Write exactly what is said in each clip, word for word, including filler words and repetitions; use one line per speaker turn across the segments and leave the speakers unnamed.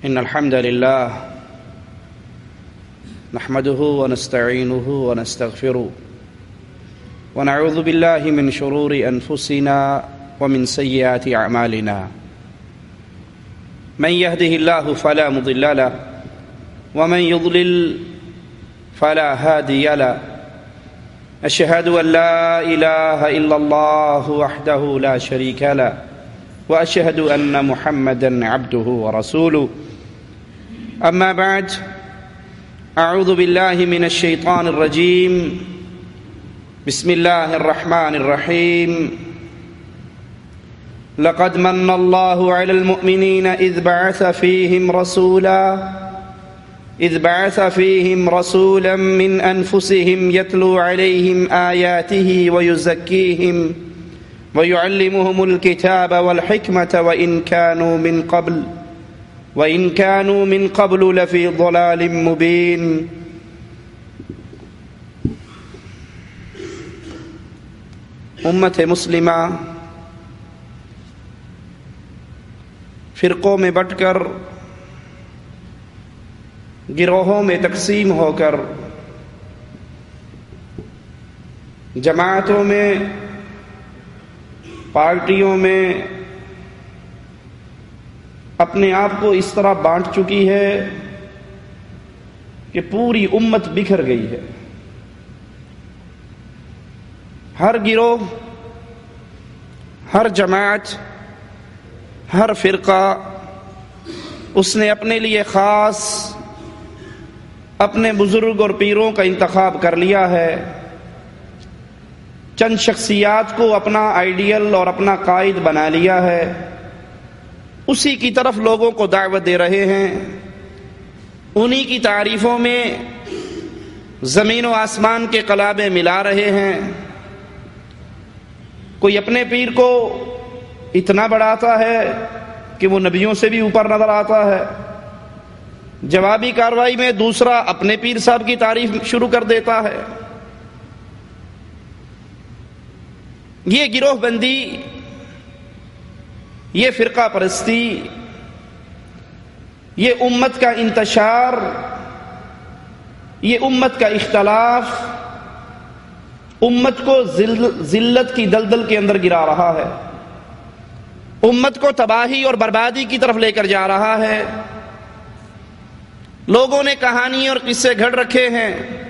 إن الحمد لله نحمده ونستعينه ونستغفره ونعوذ بالله من شرور أنفسنا ومن سيئات أعمالنا من يهده الله فلا مضل له ومن يضلل فلا هادي له أشهد أن لا إله إلا الله وحده لا شريك له وأشهد أن محمدا عبده ورسوله أما بعد أعوذ بالله من الشيطان الرجيم بسم الله الرحمن الرحيم لقد من الله على المؤمنين إذ بعث فيهم رسولا إذ بعث فيهم رسولا من أنفسهم يتلو عليهم آياته ويزكيهم ويعلمهم الكتاب والحكمة وإن كانوا من قبل وإن كانوا من قبل لفي ضلال مبين امت مسلمہ فرقوں میں بٹ کر گروہوں میں تقسیم ہو کر جماعتوں میں پارٹیوں میں اپنے آپ کو اس طرح بانٹ چکی ہے کہ پوری امت بکھر گئی ہے۔ ہر گروہ، ہر جماعت، ہر فرقہ اس نے اپنے لیے خاص اپنے بزرگ اور پیروں کا انتخاب کر لیا ہے، چند شخصیات کو اپنا آئیڈیل اور اپنا قائد بنا لیا ہے، اسی کی طرف لوگوں کو دعوت دے رہے ہیں، انہی کی تعریفوں میں زمین و آسمان کے قلابے ملا رہے ہیں۔ کوئی اپنے پیر کو اتنا بڑھاتا ہے کہ وہ نبیوں سے بھی اوپر نظر آتا ہے، جوابی کارروائی میں دوسرا اپنے پیر صاحب کی تعریف شروع کر دیتا ہے۔ یہ گروہ بندی، یہ فرقہ پرستی، یہ امت کا انتشار، یہ امت کا اختلاف امت کو ذلت کی دلدل کے اندر گرا رہا ہے، امت کو تباہی اور بربادی کی طرف لے کر جا رہا ہے۔ لوگوں نے کہانی اور قصے گھڑ رکھے ہیں،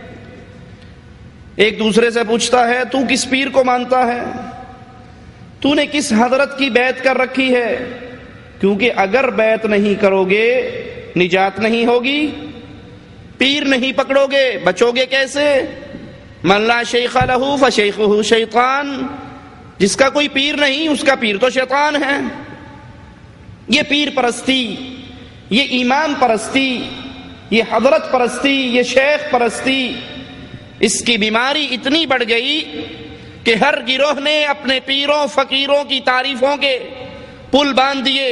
ایک دوسرے سے پوچھتا ہے تو کس پیر کو مانتا ہے، تو نے کس حضرت کی بیعت کر رکھی ہے، کیونکہ اگر بیعت نہیں کرو گے نجات نہیں ہوگی، پیر نہیں پکڑو گے بچو گے کیسے؟ من لا شیخ لہ فشیخہ شیطان، جس کا کوئی پیر نہیں اس کا پیر تو شیطان ہے۔ یہ پیر پرستی، یہ امام پرستی، یہ حضرت پرستی، یہ شیخ پرستی، اس کی بیماری اتنی بڑھ گئی کہ ہر گروہ نے اپنے پیروں فقیروں کی تعریفوں کے پل باندھ دیے۔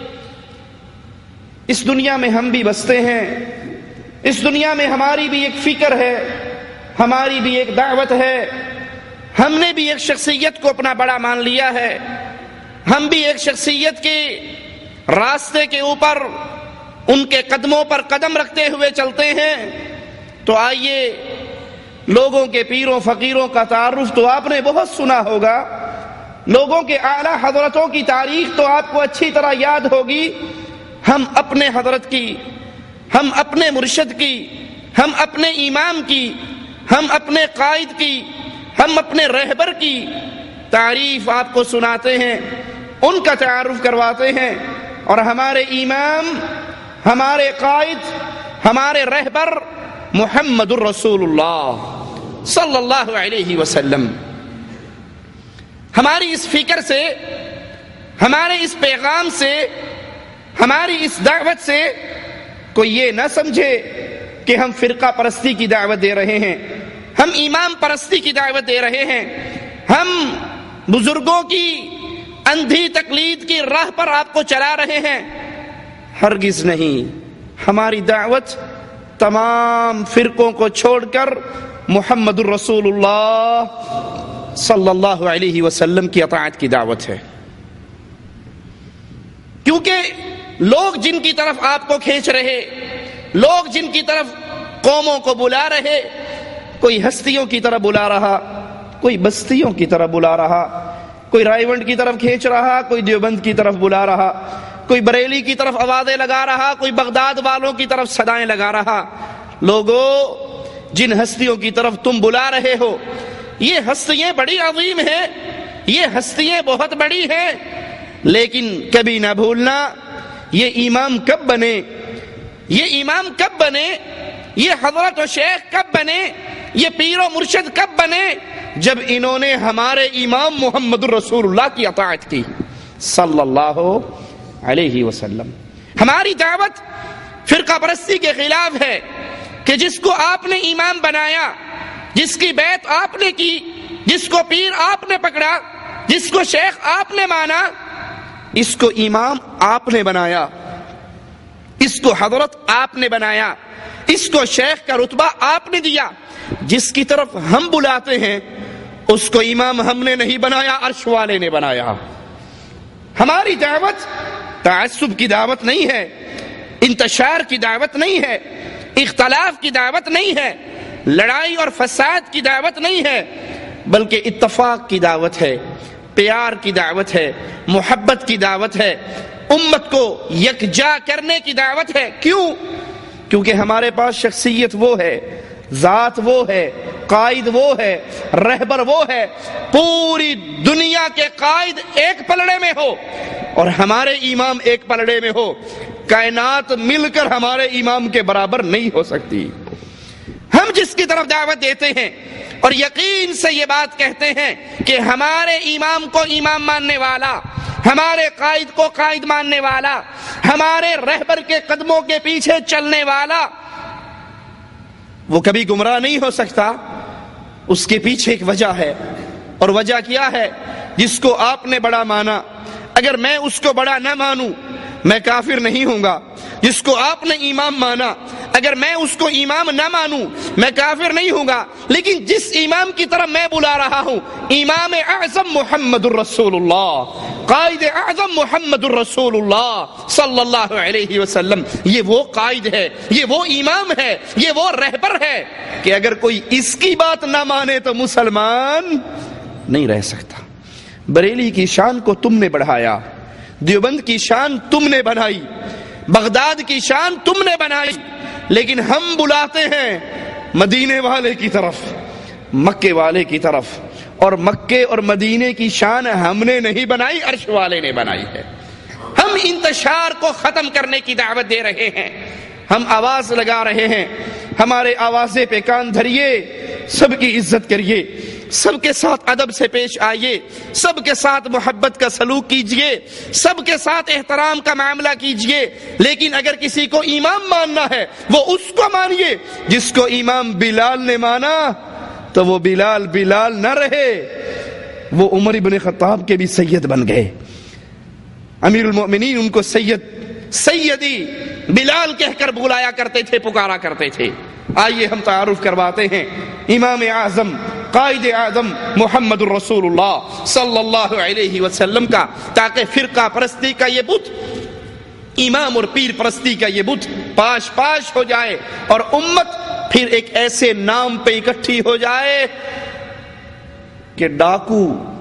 اس دنیا میں ہم بھی بستے ہیں، اس دنیا میں ہماری بھی ایک فکر ہے، ہماری بھی ایک دعوت ہے، ہم نے بھی ایک شخصیت کو اپنا بڑا مان لیا ہے، ہم بھی ایک شخصیت کے راستے کے اوپر ان کے قدموں پر قدم رکھتے ہوئے چلتے ہیں۔ تو آئیے لوگوں کے پیروں فقیروں کا تعارف تو آپ نے بہت سنا ہوگا، لوگوں کے اعلیٰ حضرتوں کی تاریخ تو آپ کو اچھی طرح یاد ہوگی۔ ہم اپنے حضرت کی، ہم اپنے مرشد کی، ہم اپنے امام کی، ہم اپنے قائد کی، ہم اپنے رہبر کی تعریف آپ کو سناتے ہیں، ان کا تعارف کرواتے ہیں، اور ہمارے امام، ہمارے قائد، ہمارے رہبر محمد الرسول اللہ صلی اللہ علیہ وسلم۔ ہماری اس فکر سے، ہمارے اس پیغام سے، ہماری اس دعوت سے کوئی یہ نہ سمجھے کہ ہم فرقہ پرستی کی دعوت دے رہے ہیں، ہم امام پرستی کی دعوت دے رہے ہیں، ہم بزرگوں کی اندھی تقلید کی راہ پر آپ کو چلا رہے ہیں، ہرگز نہیں۔ ہماری دعوت تمام فرقوں کو چھوڑ کر محمد الرسول اللہ صلی اللہ علیہ وسلم کی اطاعت کی دعوت ہے، کیونکہ لوگ جن کی طرف آپ کو کھینچ رہے، لوگ جن کی طرف قوموں کو بلا رہے، کوئی ہستیوں کی طرف بلا رہا، کوئی بستیوں کی طرف بلا رہا، کوئی رائے کی طرف کھینچ رہا، کوئی دیوبند کی طرف بلا رہا، کوئی بریلی کی طرف آوازیں لگا رہا، کوئی بغداد والوں کی طرف صدائیں لگا رہا۔ لوگوں، جن ہستیوں کی طرف تم بلا رہے ہو، یہ ہستیاں بڑی عظیم ہیں، یہ ہستیاں بہت بڑی ہیں، لیکن کبھی نہ بھولنا یہ امام کب بنے، یہ امام کب بنے، یہ حضرت و شیخ کب بنے، یہ پیر و مرشد کب بنے، جب انہوں نے ہمارے امام محمد رسول اللہ کی اطاعت کی صلی اللہ علیہ وسلم۔ ہماری دعوت فرقہ پرستی کے خلاف ہے کہ جس کو آپ نے امام بنایا، جس کی بیعت آپ نے کی، جس کو پیر آپ نے پکڑا، جس کو شیخ آپ نے مانا، اس کو امام آپ نے بنایا، اس کو حضرت آپ نے بنایا، اس کو شیخ کا رتبہ آپ نے دیا۔ جس کی طرف ہم بلاتے ہیں اس کو امام ہم نے نہیں بنایا، عرش والے نے بنایا۔ ہماری دعوت تعصب کی دعوت نہیں ہے، انتشار کی دعوت نہیں ہے، اختلاف کی دعوت نہیں ہے، لڑائی اور فساد کی دعوت نہیں ہے، بلکہ اتفاق کی دعوت ہے، پیار کی دعوت ہے، محبت کی دعوت ہے، امت کو یکجا کرنے کی دعوت ہے۔ کیوں؟ کیونکہ ہمارے پاس شخصیت وہ ہے، ذات وہ ہے، قائد وہ ہے، رہبر وہ ہے، پوری دنیا کے قائد ایک پلڑے میں ہو اور ہمارے امام ایک پلڑے میں ہو، کائنات مل کر ہمارے امام کے برابر نہیں ہو سکتی۔ ہم جس کی طرف دعوت دیتے ہیں اور یقین سے یہ بات کہتے ہیں کہ ہمارے امام کو امام ماننے والا، ہمارے قائد کو قائد ماننے والا، ہمارے رہبر کے قدموں کے پیچھے چلنے والا، وہ کبھی گمراہ نہیں ہو سکتا۔ اس کے پیچھے ایک وجہ ہے، اور وجہ کیا ہے؟ جس کو آپ نے بڑا مانا، اگر میں اس کو بڑا نہ مانوں میں کافر نہیں ہوں گا۔ جس کو آپ نے امام مانا، اگر میں اس کو امام نہ مانوں میں کافر نہیں ہوں گا، لیکن جس امام کی طرف میں بلا رہا ہوں، امام اعظم محمد الرسول اللہ، قائد اعظم محمد الرسول اللہ صلی اللہ علیہ وسلم، یہ وہ قائد ہے، یہ وہ امام ہے، یہ وہ رہبر ہے کہ اگر کوئی اس کی بات نہ مانے تو مسلمان نہیں رہ سکتا۔ بریلی کی شان کو تم نے بڑھایا، دیوبند کی شان تم نے بنائی، بغداد کی شان تم نے بنائی، لیکن ہم بلاتے ہیں مدینے والے کی طرف، مکے والے کی طرف، اور مکے اور مدینے کی شان ہم نے نہیں بنائی، عرش والے نے بنائی ہے۔ ہم انتشار کو ختم کرنے کی دعوت دے رہے ہیں، ہم آواز لگا رہے ہیں، ہمارے آوازے پہ کان دھریے، سب کی عزت کریے، سب کے ساتھ ادب سے پیش آئیے، سب کے ساتھ محبت کا سلوک کیجئے، سب کے ساتھ احترام کا معاملہ کیجئے، لیکن اگر کسی کو امام ماننا ہے وہ اس کو مانیے جس کو امام بلال نے مانا، تو وہ بلال بلال نہ رہے، وہ عمر ابن خطاب کے بھی سید بن گئے۔ امیر المؤمنین ان کو سید، سیدی بلال کہہ کر بلایا کرتے تھے، پکارا کرتے تھے۔ آئیے ہم تعارف کرواتے ہیں امام اعظم، قائد اعظم محمد الرسول اللہ صلی اللہ علیہ وسلم کا، تاکہ فرقہ پرستی کا یہ بت، امام اور پیر پرستی کا یہ بت پاش پاش ہو جائے، اور امت پھر ایک ایسے نام پہ اکٹھی ہو جائے کہ ڈاکو،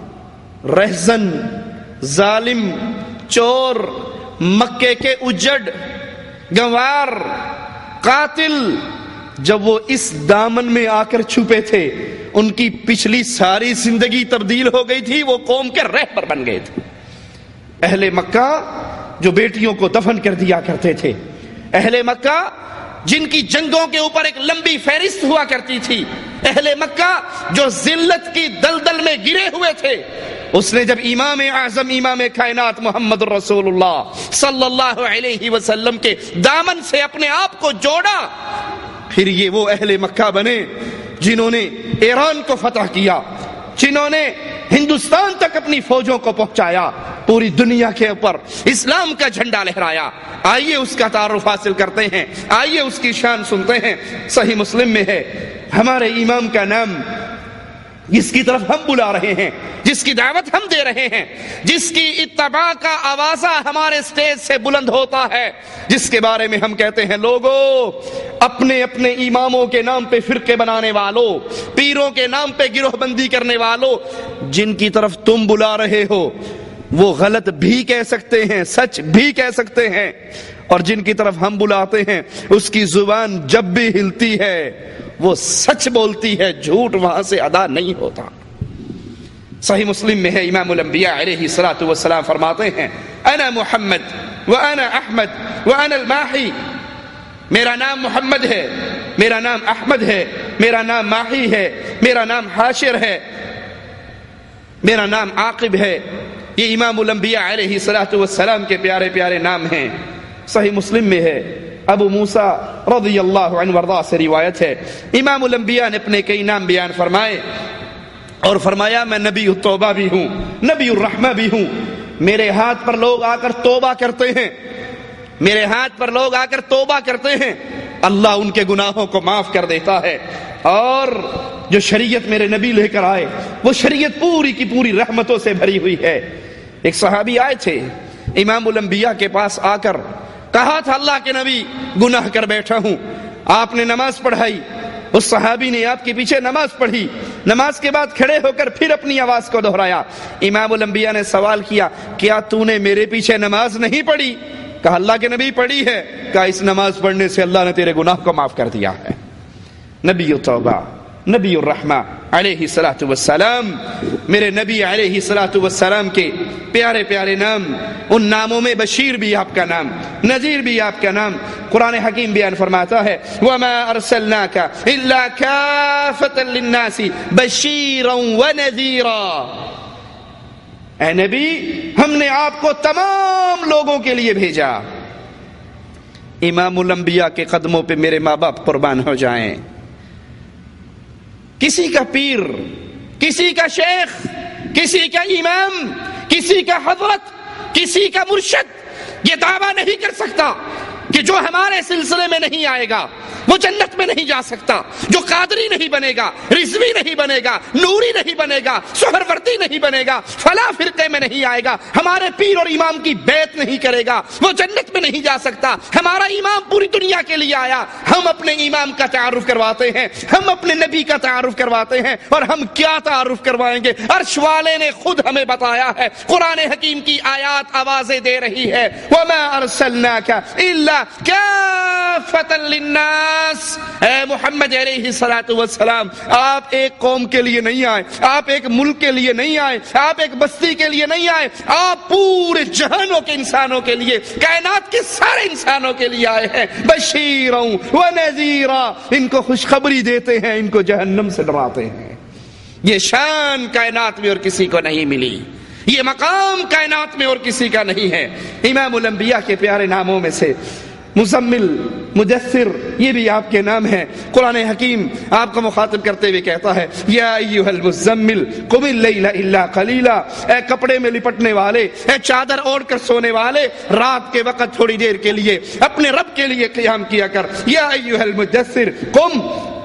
رہزن، ظالم، چور، مکے کے اجڑ، گنوار، قاتل، جب وہ اس دامن میں آ کر چھپے تھے، ان کی پچھلی ساری زندگی تبدیل ہو گئی تھی، وہ قوم کے رہبر بن گئے تھے۔ اہل مکہ جو بیٹیوں کو دفن کر دیا کرتے تھے، اہل مکہ جن کی جنگوں کے اوپر ایک لمبی فہرست ہوا کرتی تھی، اہل مکہ جو ذلت کی دلدل میں گرے ہوئے تھے، اس نے جب امام اعظم، امام کائنات محمد الرسول اللہ صلی اللہ علیہ وسلم کے دامن سے اپنے آپ کو جوڑا، پھر یہ وہ اہل مکہ بنے جنہوں نے ایران کو فتح کیا، جنہوں نے ہندوستان تک اپنی فوجوں کو پہنچایا، پوری دنیا کے اوپر اسلام کا جھنڈا لہرایا۔ آئیے اس کا تعارف حاصل کرتے ہیں، آئیے اس کی شان سنتے ہیں۔ صحیح مسلم میں ہے، ہمارے امام کا نام جس کی طرف ہم بلا رہے ہیں، جس کی دعوت ہم دے رہے ہیں، جس کی اتباع کا آوازہ ہمارے سٹیج سے بلند ہوتا ہے، جس کے بارے میں ہم کہتے ہیں لوگوں اپنے اپنے اماموں کے نام پہ فرقے بنانے والوں، پیروں کے نام پہ گروہ بندی کرنے والوں، جن کی طرف تم بلا رہے ہو وہ غلط بھی کہہ سکتے ہیں، سچ بھی کہہ سکتے ہیں، اور جن کی طرف ہم بلاتے ہیں اس کی زبان جب بھی ہلتی ہے وہ سچ بولتی ہے، جھوٹ وہاں سے ادا نہیں ہوتا۔ صحیح مسلم میں ہے، امام الانبیاء علیہ الصلوۃ والسلام فرماتے ہیں انا محمد وانا احمد وانا الماحی، میرا نام محمد ہے، میرا نام احمد ہے، میرا نام ماحی ہے، میرا نام حاشر ہے، میرا نام عاقب ہے۔ یہ امام الانبیاء علیہ الصلوۃ والسلام کے پیارے پیارے نام ہیں۔ صحیح مسلم میں ہے، ابو موسیٰ رضی اللہ عنہ وارضاہ سے روایت ہے، امام الانبیاء نے اپنے کئی نام بیان فرمائے اور فرمایا میں نبی التوبہ بھی ہوں، نبی الرحمہ بھی ہوں۔ میرے ہاتھ پر لوگ آ کر توبہ کرتے ہیں، میرے ہاتھ پر لوگ آ کر توبہ کرتے ہیں، اللہ ان کے گناہوں کو معاف کر دیتا ہے، اور جو شریعت میرے نبی لے کر آئے وہ شریعت پوری کی پوری رحمتوں سے بھری ہوئی ہے۔ ایک صحابی آئے تھے امام الانبیاء کے پاس، آ کر کہا تھا اللہ کے نبی گناہ کر بیٹھا ہوں، آپ نے نماز پڑھائی، اس صحابی نے آپ کے پیچھے نماز پڑھی، نماز کے بعد کھڑے ہو کر پھر اپنی آواز کو دہرایا۔ امام الانبیاء نے سوال کیا کیا تو نے میرے پیچھے نماز نہیں پڑھی؟ کہا اللہ کے نبی پڑھی ہے۔ کہا اس نماز پڑھنے سے اللہ نے تیرے گناہ کو معاف کر دیا ہے۔ نبی التوبہ، نبی الرحمہ علیہ الصلوۃ والسلام، میرے نبی علیہ الصلوۃ والسلام کے پیارے پیارے نام، ان ناموں میں بشیر بھی آپ کا نام، نذیر بھی آپ کا نام۔ قرآن حکیم بیان فرماتا ہے وَمَا أَرْسَلْنَاكَ إِلَّا كَافَةً لِلنَّاسِ بَشِيرًا وَنَذِيرًا، اے نبی ہم نے آپ کو تمام لوگوں کے لیے بھیجا۔ امام الانبیاء کے قدموں پہ میرے ماں باپ قربان ہو جائیں۔ کسی کا پیر، کسی کا شیخ، کسی کا امام، کسی کا حضرت، کسی کا مرشد یہ دعویٰ نہیں کر سکتا کہ جو ہمارے سلسلے میں نہیں آئے گا وہ جنت میں نہیں جا سکتا، جو قادری نہیں بنے گا، رضوی نہیں بنے گا، نوری نہیں بنے گا، سہروردی نہیں بنے گا، فلاں فرقے میں نہیں آئے گا، ہمارے پیر اور امام کی بیعت نہیں کرے گا، وہ جنت میں نہیں جا سکتا۔ ہمارا امام پوری دنیا کے لیے آیا، ہم اپنے امام کا تعارف کرواتے ہیں، ہم اپنے نبی کا تعارف کرواتے ہیں، اور ہم کیا تعارف کروائیں گے؟ عرش والے نے خود ہمیں بتایا ہے، قرآن حکیم کی آیات آوازیں دے رہی ہے وَمَا أَرْسَلْنَاكَ إِلَّا كَافَةً لِلنَّاسِ، اے محمد علیہ الصلوۃ والسلام آپ ایک قوم کے لیے نہیں آئے، آپ ایک ملک کے لیے نہیں آئے، آپ ایک بستی کے لیے نہیں آئے، آپ پورے جہانوں کے انسانوں کے لیے، کائنات کے سارے انسانوں کے لیے آئے ہیں۔ بشیرا ونذیرا، ان کو خوشخبری دیتے ہیں، ان کو جہنم سے ڈراتے ہیں۔ یہ شان کائنات میں اور کسی کو نہیں ملی، یہ مقام کائنات میں اور کسی کا نہیں ہے۔ امام الانبیاء کے پیارے ناموں میں سے مزمل، مدثر، یہ بھی آپ کے نام ہیں۔ قرآن حکیم آپ کو مخاطب کرتے ہوئے کہتا ہے یا ایھا المزمل قم اللیل الا قلیلا، اے کپڑے میں لپٹنے والے، اے چادر اوڑھ کر سونے والے، رات کے وقت تھوڑی دیر کے لیے اپنے رب کے لیے قیام کیا کر۔ یا ایھا المدثر قم،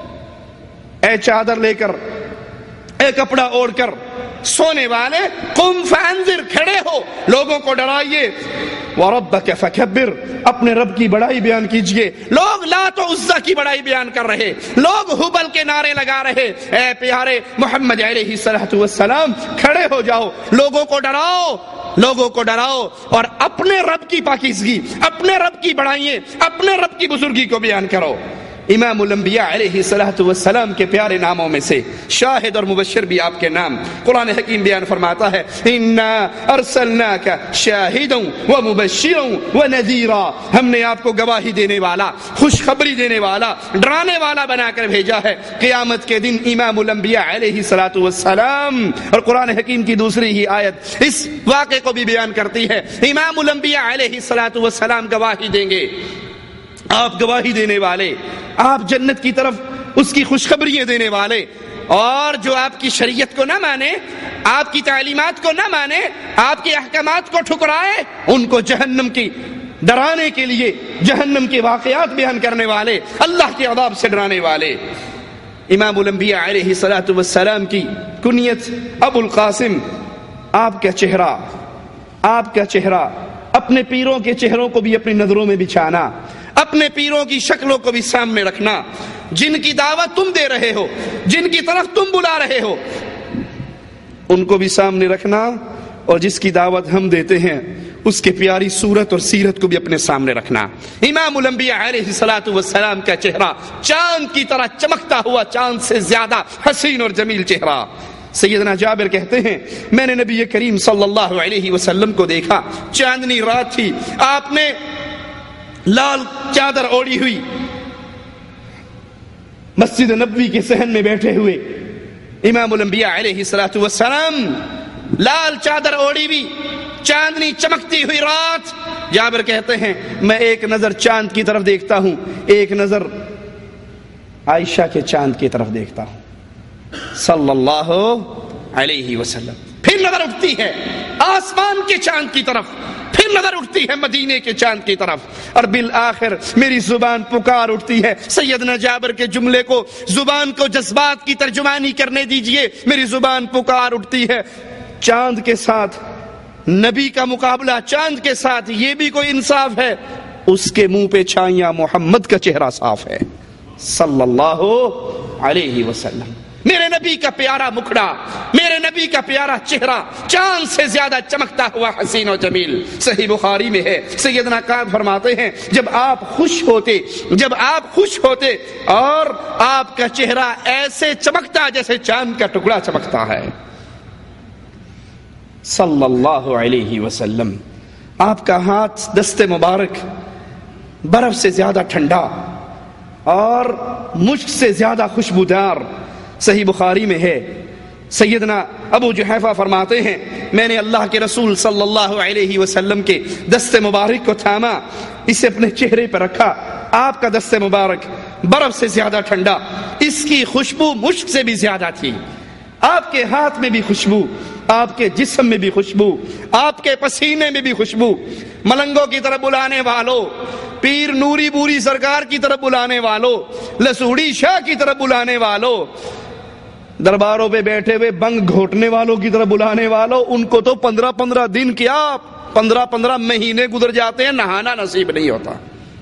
اے چادر لے کر، اے کپڑا اوڑھ کر سونے والے، قم فانذر، کھڑے ہو، لوگوں کو ڈرائیے، وَرَبَّكَ فَكَبِّرْ، اپنے رب کی بڑائی بیان کیجئے۔ لوگ لات و عزا کی بڑائی بیان کر رہے، لوگ ہبل کے نعرے لگا رہے، اے پیارے محمد علیہ الصلوۃ والسلام کھڑے ہو جاؤ، لوگوں کو ڈراؤ، لوگوں کو ڈراؤ، اور اپنے رب کی پاکیزگی، اپنے رب کی بڑائییں، اپنے رب کی بزرگی کو بیان کرو۔ امام الانبیاء علیہ الصلوۃ والسلام کے پیارے ناموں میں سے شاہد اور مبشر بھی آپ کے نام۔ قرآن حکیم بیان فرماتا ہے انا ارسلناک شاہدا ومبشرا ونذیرا، ہم نے آپ کو گواہی دینے والا، خوشخبری دینے والا، ڈرانے والا بنا کر بھیجا ہے۔ قیامت کے دن امام الانبیاء علیہ الصلوۃ والسلام، اور قرآن حکیم کی دوسری ہی آیت اس واقعے کو بھی بیان کرتی ہے، امام الانبیاء علیہ الصلوۃ والسلام گواہی دیں گے۔ آپ گواہی دینے والے، آپ جنت کی طرف اس کی خوشخبریاں دینے والے، اور جو آپ کی شریعت کو نہ مانے، آپ کی تعلیمات کو نہ مانے، آپ کے احکامات کو ٹھکرائے، ان کو جہنم کی ڈرانے کے لیے جہنم کے واقعات بیان کرنے والے، اللہ کے عذاب سے ڈرانے والے۔ امام الانبیاء علیہ الصلوۃ والسلام کی کنیت ابو القاسم، آپ کا چہرہ آپ کا چہرہ اپنے پیروں کے چہروں کو بھی اپنی نظروں میں بچھانا، اپنے پیروں کی شکلوں کو بھی سامنے رکھنا، جن کی دعوت تم دے رہے ہو، جن کی طرف تم بلا رہے ہو، ان کو بھی سامنے رکھنا، اور جس کی دعوت ہم دیتے ہیں اس کے پیاری صورت اور سیرت کو بھی اپنے سامنے رکھنا۔ امام الانبیاء علیہ الصلوۃ والسلام کا چہرہ چاند کی طرح چمکتا ہوا، چاند سے زیادہ حسین اور جمیل چہرہ۔ سیدنا جابر کہتے ہیں میں نے نبی کریم صلی اللہ علیہ وسلم کو دیکھا، چاندنی رات تھی، آپ نے لال چادر اوڑھی ہوئی مسجد نبوی کے صحن میں بیٹھے ہوئے، امام الانبیاء علیہ الصلوۃ والسلام لال چادر اوڑھی ہوئی، چاندنی چمکتی ہوئی رات۔ جابر کہتے ہیں میں ایک نظر چاند کی طرف دیکھتا ہوں، ایک نظر عائشہ کے چاند کی طرف دیکھتا ہوں صلی اللہ علیہ وسلم، پھر نظر اٹھتی ہے آسمان کے چاند کی طرف، پھر نظر اٹھتی ہے مدینے کے چاند کی طرف، اور بالآخر میری زبان پکار اٹھتی ہے۔ سیدنا جابر کے جملے کو، زبان کو جذبات کی ترجمانی کرنے دیجئے، میری زبان پکار اٹھتی ہے چاند کے ساتھ نبی کا مقابلہ، چاند کے ساتھ یہ بھی کوئی انصاف ہے؟ اس کے منہ پہ چھائیاں محمد کا چہرہ صاف ہے صلی اللہ علیہ وسلم۔ میرے نبی کا پیارا مکھڑا، میرے نبی کا پیارا چہرہ چاند سے زیادہ چمکتا ہوا حسین و جمیل۔ صحیح بخاری میں ہے، سیدنا کعب فرماتے ہیں جب آپ خوش ہوتے جب آپ خوش ہوتے اور آپ کا چہرہ ایسے چمکتا جیسے چاند کا ٹکڑا چمکتا ہے صلی اللہ علیہ وسلم۔ آپ کا ہاتھ دست مبارک برف سے زیادہ ٹھنڈا اور مشک سے زیادہ خوشبودار۔ صحیح بخاری میں ہے، سیدنا ابو جحیفہ فرماتے ہیں میں نے اللہ کے رسول صلی اللہ علیہ وسلم کے دست مبارک کو تھاما، اسے اپنے چہرے پر رکھا، آپ کا دست مبارک برف سے زیادہ ٹھنڈا، اس کی خوشبو مشک سے بھی زیادہ تھی۔ آپ کے ہاتھ میں بھی خوشبو، آپ کے جسم میں بھی خوشبو، آپ کے پسینے میں بھی خوشبو۔ ملنگوں کی طرف بلانے والوں، پیر نوری بوری سرکار کی طرف بلانے والوں، لسوڑی شاہ کی طرف بلانے والوں، درباروں پہ بیٹھے ہوئے بنگ گھوٹنے والوں کی طرف بلانے والوں، ان کو تو پندرہ پندرہ دن کیا پندرہ پندرہ مہینے گزر جاتے ہیں، نہانا نصیب نہیں ہوتا۔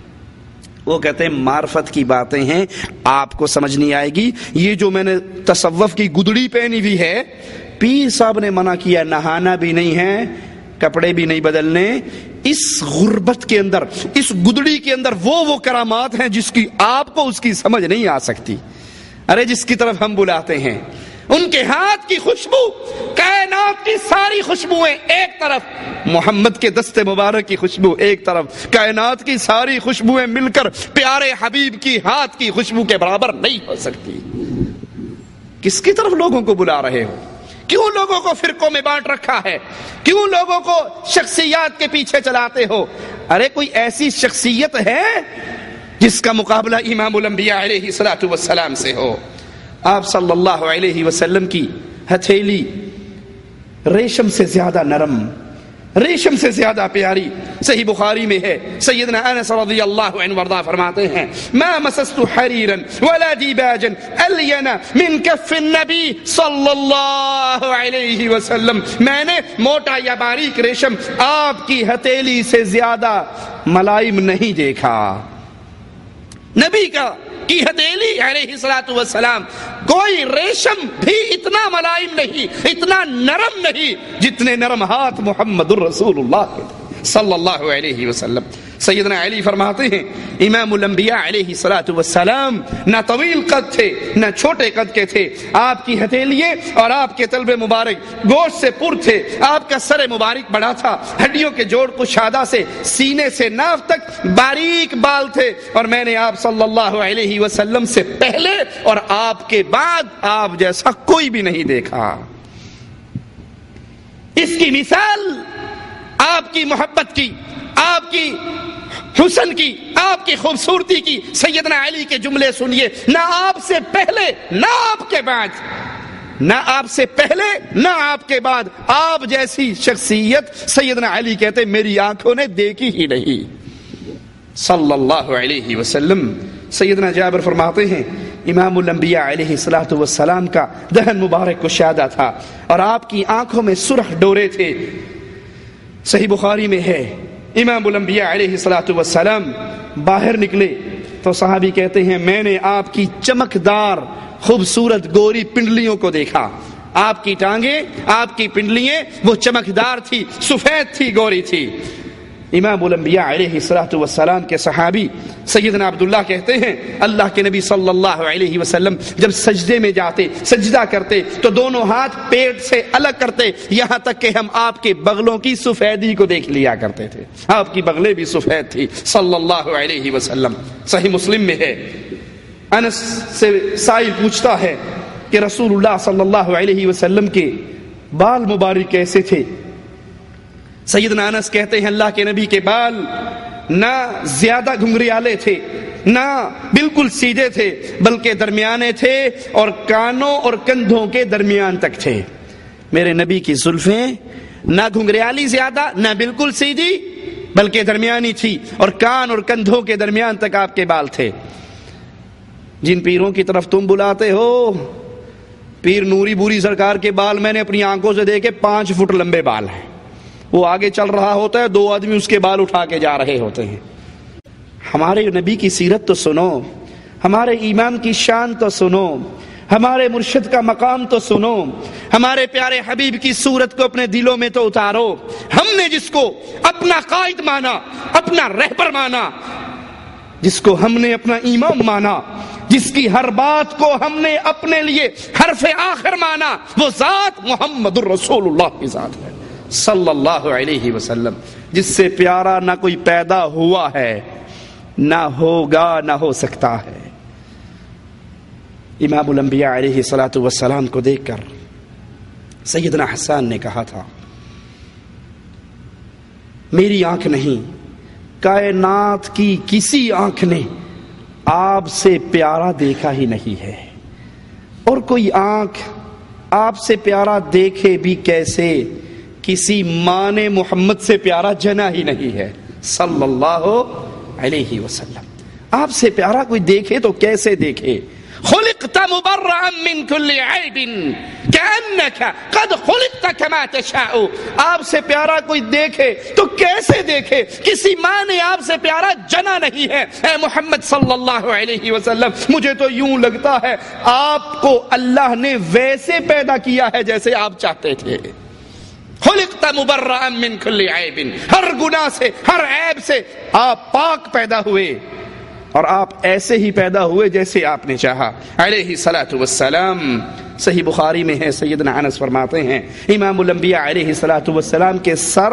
وہ کہتے ہیں معرفت کی باتیں ہیں، آپ کو سمجھ نہیں آئے گی، یہ جو میں نے تصوف کی گدڑی پہنی ہوئی ہے، پیر صاحب نے منع کیا نہانا بھی نہیں ہے، کپڑے بھی نہیں بدلنے۔ اس غربت کے اندر، اس گدڑی کے اندر وہ وہ کرامات ہیں جس کی آپ کو اس کی سمجھ نہیں آ سکتی۔ ارے جس کی طرف ہم بلاتے ہیں، ان کے ہاتھ کی خوشبو، کائنات کی ساری خوشبوئیں ایک طرف، محمد کے دست مبارک کی خوشبو ایک طرف، کائنات کی ساری خوشبوئیں مل کر پیارے حبیب کی ہاتھ کی خوشبو کے برابر نہیں ہو سکتی۔ کس کی طرف لوگوں کو بلا رہے ہو؟ کیوں لوگوں کو فرقوں میں بانٹ رکھا ہے؟ کیوں لوگوں کو شخصیات کے پیچھے چلاتے ہو؟ ارے کوئی ایسی شخصیت ہے جس کا مقابلہ امام الانبیاء علیہ الصلوۃ والسلام سے ہو؟ آپ صلی اللہ علیہ وسلم کی ہتھیلی ریشم سے زیادہ نرم، ریشم سے زیادہ پیاری۔ صحیح بخاری میں ہے، سیدنا انس رضی اللہ عنہ وارضاہ فرماتے ہیں ما مسست حریرا ولا دیباجا الین من کف النبی صلی اللہ علیہ وسلم، میں نے موٹا یا باریک ریشم آپ کی ہتھیلی سے زیادہ ملائم نہیں دیکھا۔ نبی کا کی ہتھیلی علیہ الصلوۃ والسلام، کوئی ریشم بھی اتنا ملائم نہیں، اتنا نرم نہیں جتنے نرم ہاتھ محمد الرسول اللہ کے صلی اللہ علیہ وسلم۔ سیدنا علی فرماتے ہیں امام الانبیاء علیہ الصلوۃ والسلام نہ طویل قد تھے نہ چھوٹے قد کے تھے، آپ کی ہتھیلیے اور آپ کے طلب مبارک گوشت سے پر تھے، آپ کا سر مبارک بڑا تھا، ہڈیوں کے جوڑ کشادہ سے سینے سے ناف تک باریک بال تھے، اور میں نے آپ صلی اللہ علیہ وسلم سے پہلے اور آپ کے بعد آپ جیسا کوئی بھی نہیں دیکھا۔ اس کی مثال آپ کی محبت کی، آپ کی حسن کی، آپ کی خوبصورتی کی، سیدنا علی کے جملے سنیے، نہ آپ سے پہلے نہ آپ کے بعد، نہ آپ سے پہلے نہ آپ کے بعد آپ جیسی شخصیت سیدنا علی کہتے میری آنکھوں نے دیکھی ہی نہیں صلی اللہ علیہ وسلم۔ سیدنا جابر فرماتے ہیں امام الانبیاء علیہ الصلوۃ والسلام کا دہن مبارک کشادہ تھا اور آپ کی آنکھوں میں سرخ ڈورے تھے۔ صحیح بخاری میں ہے، امام الانبیاء علیہ الصلوۃ والسلام باہر نکلے تو صحابی کہتے ہیں میں نے آپ کی چمکدار خوبصورت گوری پنڈلیوں کو دیکھا، آپ کی ٹانگیں، آپ کی پنڈلیاں وہ چمکدار تھی، سفید تھی، گوری تھی۔ امام الانبیاء علیہ الصلوۃ والسلام کے صحابی سیدنا عبداللہ کہتے ہیں اللہ کے نبی صلی اللہ علیہ وسلم جب سجدے میں جاتے، سجدہ کرتے تو دونوں ہاتھ پیٹ سے الگ کرتے، یہاں تک کہ ہم آپ کے بغلوں کی سفیدی کو دیکھ لیا کرتے تھے، آپ کی بغلیں بھی سفید تھی صلی اللہ علیہ وسلم۔ صحیح مسلم میں ہے، انس سے سائل پوچھتا ہے کہ رسول اللہ صلی اللہ علیہ وسلم کے بال مبارک کیسے تھے؟ سیدنا انس کہتے ہیں اللہ کے نبی کے بال نہ زیادہ گھنگریالے تھے، نہ بالکل سیدھے تھے، بلکہ درمیانے تھے اور کانوں اور کندھوں کے درمیان تک تھے۔ میرے نبی کی زلفیں نہ گھنگریالی زیادہ، نہ بالکل سیدھی، بلکہ درمیانی تھی، اور کان اور کندھوں کے درمیان تک آپ کے بال تھے۔ جن پیروں کی طرف تم بلاتے ہو، پیر نوری بوری سرکار کے بال میں نے اپنی آنکھوں سے دیکھے پانچ فٹ لمبے بال ہیں، وہ آگے چل رہا ہوتا ہے، دو آدمی اس کے بال اٹھا کے جا رہے ہوتے ہیں۔ ہمارے نبی کی سیرت تو سنو، ہمارے ایمان کی شان تو سنو، ہمارے مرشد کا مقام تو سنو، ہمارے پیارے حبیب کی صورت کو اپنے دلوں میں تو اتارو۔ ہم نے جس کو اپنا قائد مانا، اپنا رہبر مانا، جس کو ہم نے اپنا امام مانا، جس کی ہر بات کو ہم نے اپنے لیے حرف آخر مانا، وہ ذات محمد الرسول اللہ کی ذات ہے صلی اللہ علیہ وسلم، جس سے پیارا نہ کوئی پیدا ہوا ہے، نہ ہوگا، نہ ہو سکتا ہے۔ امام الانبیاء علیہ الصلوۃ والسلام کو دیکھ کر سیدنا حسان نے کہا تھا میری آنکھ نہیں، کائنات کی کسی آنکھ نے آپ سے پیارا دیکھا ہی نہیں ہے، اور کوئی آنکھ آپ سے پیارا دیکھے بھی کیسے، کسی ماں نے محمد سے پیارا جنا ہی نہیں ہے صلی اللہ علیہ وسلم۔ آپ سے پیارا کوئی دیکھے تو کیسے دیکھے؟ خلقت مبرئا من كل عیب كأنك قد خلقت كما تشاء۔ آپ سے پیارا کوئی دیکھے تو کیسے دیکھے؟ کسی ماں نے آپ سے پیارا جنا نہیں ہے۔ اے محمد صلی اللہ علیہ وسلم، مجھے تو یوں لگتا ہے آپ کو اللہ نے ویسے پیدا کیا ہے جیسے آپ چاہتے تھے۔ خلقت مبرئا من كل عیب، ہر گناہ سے، ہر عیب سے آپ پاک پیدا ہوئے، اور آپ ایسے ہی پیدا ہوئے جیسے آپ نے چاہا علیہ الصلوۃ والسلام۔ صحیح بخاری میں ہے، سیدنا انس فرماتے ہیں امام الانبیاء علیہ الصلوۃ والسلام کے سر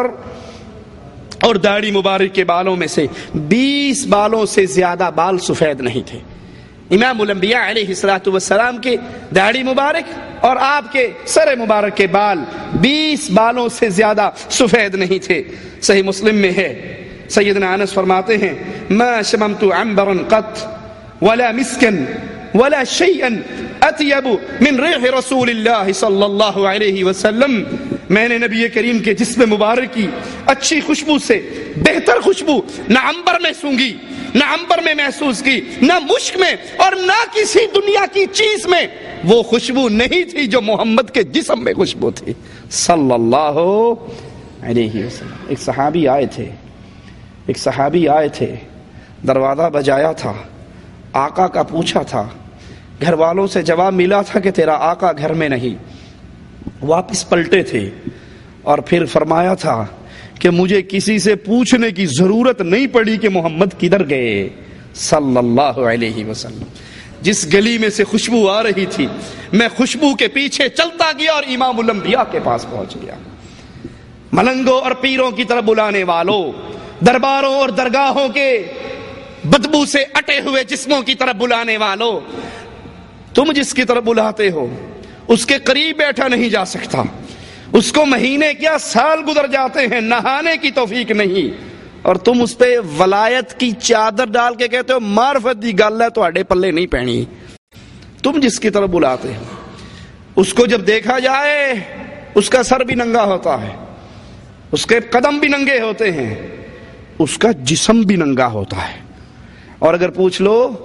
اور داڑھی مبارک کے بالوں میں سے بیس بالوں سے زیادہ بال سفید نہیں تھے۔ امام الانبیاء علیہ الصلوۃ والسلام کے داڑھی مبارک اور آپ کے سر مبارک کے بال بیس بالوں سے زیادہ سفید نہیں تھے۔ صحیح مسلم میں ہے، سیدنا انس فرماتے ہیں ما شممت عنبرا قط ولا مسكا ولا شيئا اطيب من ريح رسول الله صلى الله عليه وسلم۔ میں نے نبی کریم کے جسم مبارک کی اچھی خوشبو سے بہتر خوشبو نہ عنبر میں سونگی، نہ عنبر میں محسوس کی، نہ مشک میں، اور نہ کسی دنیا کی چیز میں وہ خوشبو نہیں تھی جو محمد کے جسم میں خوشبو تھی صلی اللہ علیہ وسلم۔ ایک صحابی آئے تھے ایک صحابی آئے تھے دروازہ بجایا تھا، آقا کا پوچھا تھا، گھر والوں سے جواب ملا تھا کہ تیرا آقا گھر میں نہیں، واپس پلٹے تھے اور پھر فرمایا تھا کہ مجھے کسی سے پوچھنے کی ضرورت نہیں پڑی کہ محمد کدھر گئے صلی اللہ علیہ وسلم۔ جس گلی میں سے خوشبو آ رہی تھی میں خوشبو کے پیچھے چلتا گیا اور امام الانبیاء کے پاس پہنچ گیا۔ ملنگوں اور پیروں کی طرف بلانے والوں، درباروں اور درگاہوں کے بدبو سے اٹے ہوئے جسموں کی طرف بلانے والوں، تم جس کی طرف بلاتے ہو اس کے قریب بیٹھا نہیں جا سکتا، اس کو مہینے کیا سال گزر جاتے ہیں، نہانے کی توفیق نہیں، اور تم اس پہ ولایت کی چادر ڈال کے کہتے ہو معرفت دی گل ہے تواڈے پلے نہیں پینی۔ تم جس کی طرف بلاتے ہو اس کو جب دیکھا جائے اس کا سر بھی ننگا ہوتا ہے، اس کے قدم بھی ننگے ہوتے ہیں، اس کا جسم بھی ننگا ہوتا ہے، اور اگر پوچھ لو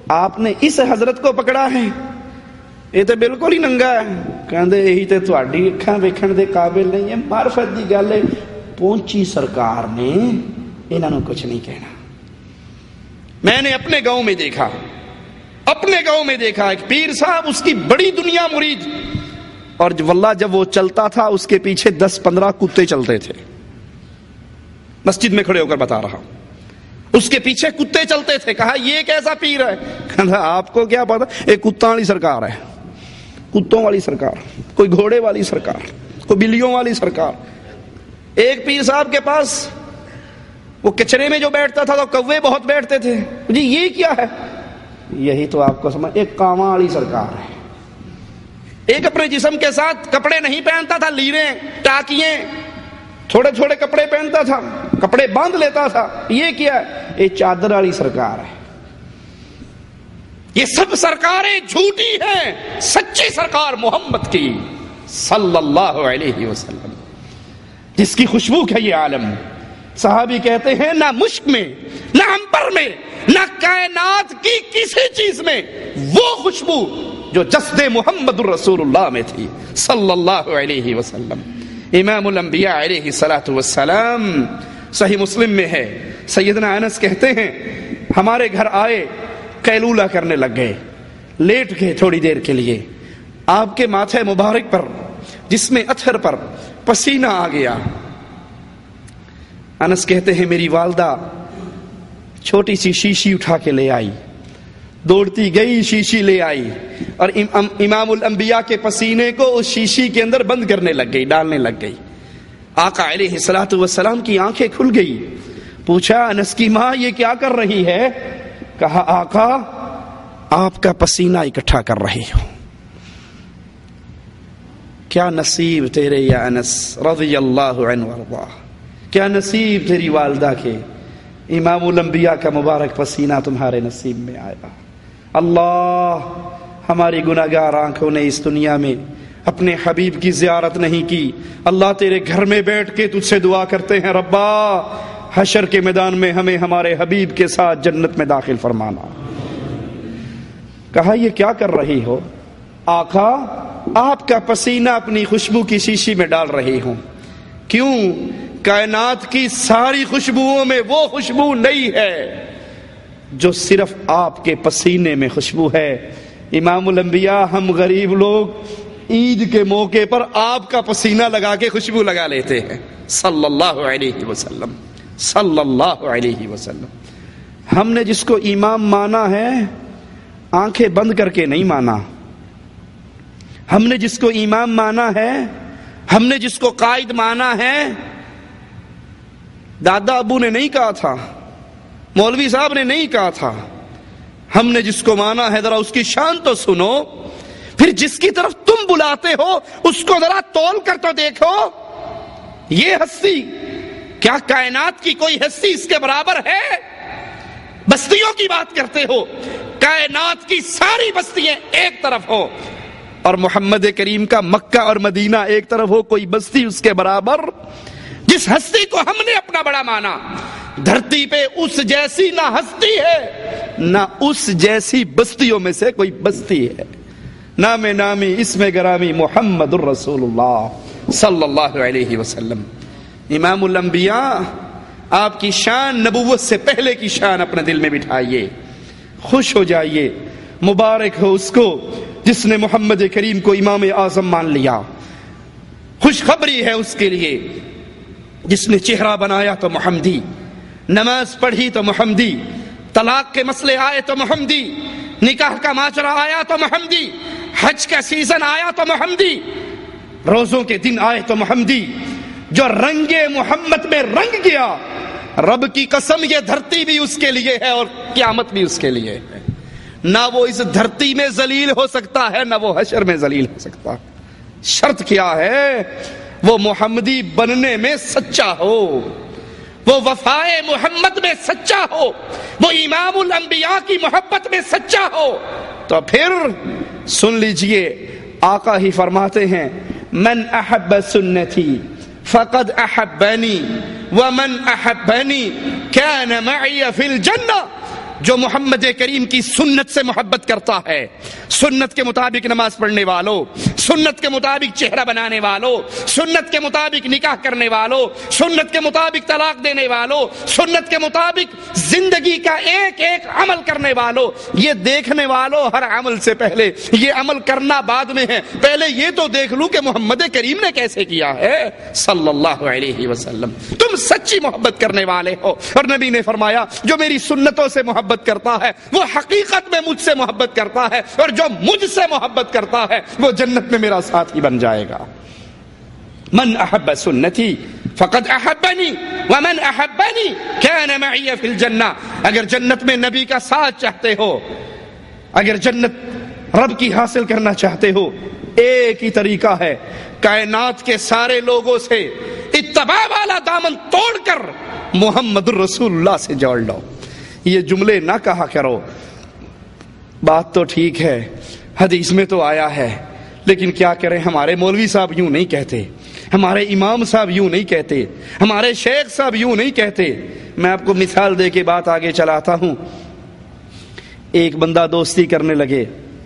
آپ نے اس حضرت کو پکڑا ہے، یہ تو بالکل ہی ننگا ہے. کہندے یہی تے تہاڈی اکھاں ویکھن دے قابل نہیں ہے، معرفت دی گل ہے. پہنچی سرکار نے انہاں نوں کچھ نہیں کہنا. میں نے اپنے گاؤں میں دیکھا اپنے گاؤں میں دیکھا ایک پیر صاحب، اس کی بڑی دنیا مرید، اور واللہ جب وہ چلتا تھا اس کے پیچھے دس پندرہ کتے چلتے تھے. مسجد میں کھڑے ہو کر بتا رہا ہوں، اس کے پیچھے کتے چلتے تھے. کہا یہ کیسا پیر ہے؟ کہا آپ کو کیا پتا، ایک کتا والی سرکار ہے، کتوں والی سرکار، کوئی گھوڑے والی سرکار، کوئی بلیوں والی سرکار. ایک پیر صاحب کے پاس وہ کچرے میں جو بیٹھتا تھا تو کوے بہت بیٹھتے تھے. جی یہ کیا ہے؟ یہی تو آپ کو سمجھ، ایک کاواں والی سرکار ہے. ایک اپنے جسم کے ساتھ کپڑے نہیں پہنتا تھا، لیریں ٹاکیے تھوڑے تھوڑے کپڑے پہنتا تھا، کپڑے باندھ لیتا تھا. یہ کیا ہے؟ یہ چادر والی سرکار ہے. یہ سب سرکاریں جھوٹی ہیں، سچی سرکار محمد کی صلی اللہ علیہ وسلم، جس کی خوشبو ہے یہ عالم. صحابی کہتے ہیں نہ مشک میں، نہ عنبر میں، نہ کائنات کی کسی چیز میں وہ خوشبو جو جسد محمد الرسول اللہ میں تھی صلی اللہ علیہ وسلم. امام الانبیاء علیہ الصلوۃ والسلام، صحیح مسلم میں ہے، سیدنا انس کہتے ہیں ہمارے گھر آئے، قیلولہ کرنے لگ گئے، لیٹ گئے تھوڑی دیر کے لیے. آپ کے ماتھے مبارک پر، جس میں اثر پر پسینہ آ گیا. انس کہتے ہیں میری والدہ چھوٹی سی شیشی اٹھا کے لے آئی، دوڑتی گئی شیشی لے آئی، اور امام الانبیاء کے پسینے کو اس شیشی کے اندر بند کرنے لگ گئی، ڈالنے لگ گئی. آقا علیہ الصلوۃ والسلام کی آنکھیں کھل گئی. پوچھا انس کی ماں یہ کیا کر رہی ہے؟ کہا آقا آپ کا پسینہ اکٹھا کر رہی ہوں. کیا نصیب تیرے یا انس رضی اللہ عنہ وارضا، کیا نصیب تیری والدہ کے، امام الانبیاء کا مبارک پسینہ تمہارے نصیب میں آیا. اللہ ہماری گناہگار آنکھوں نے اس دنیا میں اپنے حبیب کی زیارت نہیں کی. اللہ تیرے گھر میں بیٹھ کے تجھ سے دعا کرتے ہیں ربا حشر کے میدان میں ہمیں ہمارے حبیب کے ساتھ جنت میں داخل فرمانا. کہا یہ کیا کر رہی ہو؟ آقا آپ کا پسینہ اپنی خوشبو کی شیشی میں ڈال رہی ہوں. کیوں؟ کائنات کی ساری خوشبوؤں میں وہ خوشبو نہیں ہے جو صرف آپ کے پسینے میں خوشبو ہے. امام الانبیاء ہم غریب لوگ عید کے موقع پر آپ کا پسینہ لگا کے خوشبو لگا لیتے ہیں صلی اللہ علیہ وسلم صلی اللہ علیہ وسلم. ہم نے جس کو امام مانا ہے آنکھیں بند کر کے نہیں مانا. ہم نے جس کو امام مانا ہے، ہم نے جس کو قائد مانا ہے، دادا ابو نے نہیں کہا تھا، مولوی صاحب نے نہیں کہا تھا. ہم نے جس کو مانا ہے ذرا اس کی شان تو سنو. پھر جس کی طرف تم بلاتے ہو اس کو ذرا تول کر تو دیکھو. یہ ہستی، کیا کائنات کی کوئی ہستی اس کے برابر ہے؟ بستیوں کی بات کرتے ہو، کائنات کی ساری بستیاں ایک طرف ہو اور محمد کریم کا مکہ اور مدینہ ایک طرف ہو، کوئی بستی اس کے برابر؟ جس ہستی کو ہم نے اپنا بڑا مانا، دھرتی پہ اس جیسی نہ ہستی ہے نہ اس جیسی بستیوں میں سے کوئی بستی ہے. نام نامی اسم گرامی محمد الرسول اللہ صلی اللہ علیہ وسلم. امام الانبیاء، آپ کی شان نبوت سے پہلے کی شان اپنے دل میں بٹھائیے، خوش ہو جائیے. مبارک ہو اس کو جس نے محمد کریم کو امام اعظم مان لیا. خوشخبری ہے اس کے لیے جس نے چہرہ بنایا تو محمدی، نماز پڑھی تو محمدی، طلاق کے مسئلے آئے تو محمدی، نکاح کا ماجرا آیا تو محمدی، حج کا سیزن آیا تو محمدی، روزوں کے دن آئے تو محمدی. جو رنگ محمد میں رنگ گیا، رب کی قسم یہ دھرتی بھی اس کے لیے ہے اور قیامت بھی اس کے لیے ہے. نہ وہ اس دھرتی میں ذلیل ہو سکتا ہے، نہ وہ حشر میں ذلیل ہو سکتا. شرط کیا ہے؟ وہ محمدی بننے میں سچا ہو، وہ وفائے محمد میں سچا ہو، وہ امام الانبیاء کی محبت میں سچا ہو. تو پھر سن لیجئے، آقا ہی فرماتے ہیں من احب سنتی فقد احبنی ومن احبنی کان معی فی الجنہ. جو محمد کریم کی سنت سے محبت کرتا ہے، سنت کے مطابق نماز پڑھنے والوں، سنت کے مطابق چہرہ بنانے والوں، سنت کے مطابق نکاح کرنے والوں، سنت کے مطابق طلاق دینے والوں، سنت کے مطابق زندگی کا ایک ایک عمل کرنے والوں، یہ دیکھنے والوں ہر عمل سے پہلے یہ عمل کرنا بعد میں ہے، پہلے یہ تو دیکھ لوں کہ محمد کریم نے کیسے کیا ہے صلی اللہ علیہ وسلم۔ تم سچی محبت کرنے والے ہو، اور نبی نے فرمایا جو میری سنتوں سے محبت کرتا ہے وہ حقیقت میں مجھ سے محبت کرتا ہے، اور جو مجھ سے محبت کرتا ہے وہ جنت میں میرا ساتھی بن جائے گا۔ من احب سنتی فقد احبنی ومن احبنی کان معی فی الجنہ۔ اگر جنت میں نبی کا ساتھ چاہتے ہو، اگر جنت رب کی حاصل کرنا چاہتے ہو، ایک ہی طریقہ ہے، کائنات کے سارے لوگوں سے اتباع والا دامن توڑ کر محمد الرسول اللہ سے جوڑ لو۔ یہ جملے نہ کہا کرو، بات تو ٹھیک ہے، حدیث میں تو آیا ہے، لیکن کیا کریں، ہمارے مولوی صاحب یوں نہیں کہتے، ہمارے امام صاحب یوں نہیں کہتے، ہمارے شیخ صاحب یوں نہیں کہتے۔ میں آپ کو مثال دے کے بات آگے چلاتا ہوں۔ ایک بندہ دوستی کرنے لگے،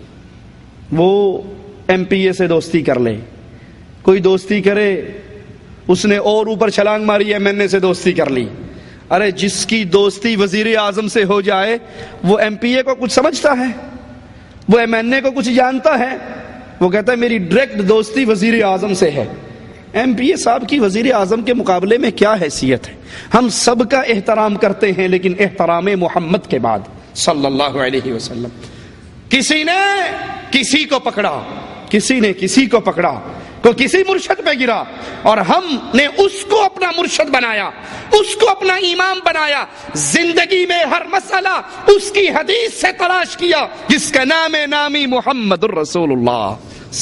وہ ایم پی اے سے دوستی کر لے، کوئی دوستی کرے، اس نے اور اوپر چھلانگ ماری ایم این اے سے دوستی کر لی۔ ارے جس کی دوستی وزیر اعظم سے ہو جائے وہ ایم پی اے کو کچھ سمجھتا ہے؟ وہ ایم این اے کو کچھ جانتا ہے؟ وہ کہتا ہے میری ڈائریکٹ دوستی وزیر اعظم سے ہے۔ ایم پی اے صاحب کی وزیر اعظم کے مقابلے میں کیا حیثیت ہے؟ ہم سب کا احترام کرتے ہیں، لیکن احترام محمد کے بعد صلی اللہ علیہ وسلم۔ کسی نے کسی کو پکڑا، کسی نے کسی کو پکڑا، کوئی کسی مرشد پہ گرا، اور ہم نے اس کو اپنا مرشد بنایا، اس کو اپنا امام بنایا۔ زندگی میں ہر مسئلہ اس کی حدیث سے تلاش کیا، جس کا نام نامی محمد الرسول اللہ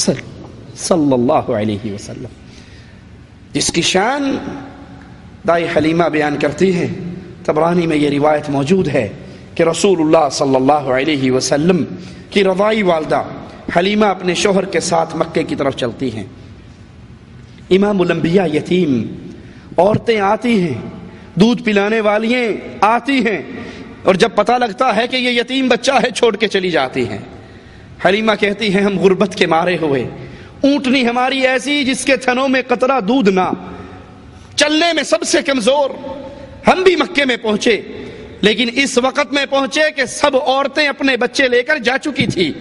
صلی اللہ علیہ وسلم، جس کی شان دائی حلیمہ بیان کرتی ہے، طبرانی میں یہ روایت موجود ہے کہ رسول اللہ صلی اللہ علیہ وسلم کی رضائی والدہ حلیمہ اپنے شوہر کے ساتھ مکے کی طرف چلتی ہیں۔ امام الانبیاء یتیم، عورتیں آتی ہیں، دودھ پلانے والیاں آتی ہیں، اور جب پتہ لگتا ہے کہ یہ یتیم بچہ ہے چھوڑ کے چلی جاتی ہیں۔ حلیمہ کہتی ہیں ہم غربت کے مارے ہوئے، اونٹنی ہماری ایسی جس کے تھنوں میں قطرہ دودھ نہ، چلنے میں سب سے کمزور، ہم بھی مکے میں پہنچے، لیکن اس وقت میں پہنچے کہ سب عورتیں اپنے بچے لے کر جا چکی تھی۔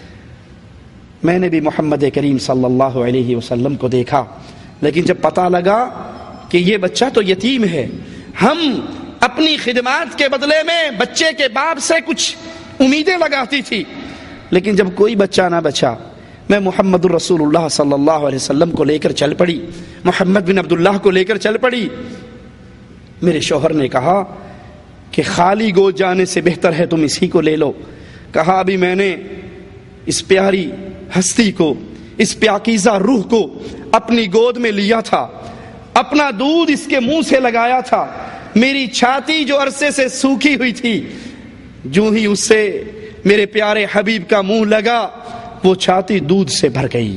میں نے بھی محمد کریم صلی اللہ علیہ وسلم کو دیکھا، لیکن جب پتہ لگا کہ یہ بچہ تو یتیم ہے، ہم اپنی خدمات کے بدلے میں بچے کے باپ سے کچھ امیدیں لگاتی تھی، لیکن جب کوئی بچہ نہ بچا، میں محمد الرسول اللہ صلی اللہ علیہ وسلم کو لے کر چل پڑی، محمد بن عبداللہ کو لے کر چل پڑی۔ میرے شوہر نے کہا کہ خالی گود جانے سے بہتر ہے تم اسی کو لے لو۔ کہا ابھی میں نے اس پیاری ہستی کو، اس پاکیزہ روح کو اپنی گود میں لیا تھا، اپنا دودھ اس کے منہ سے لگایا تھا، میری چھاتی جو عرصے سے سوکھی ہوئی تھی، جو ہی اس سے میرے پیارے حبیب کا منہ لگا وہ چھاتی دودھ سے بھر گئی۔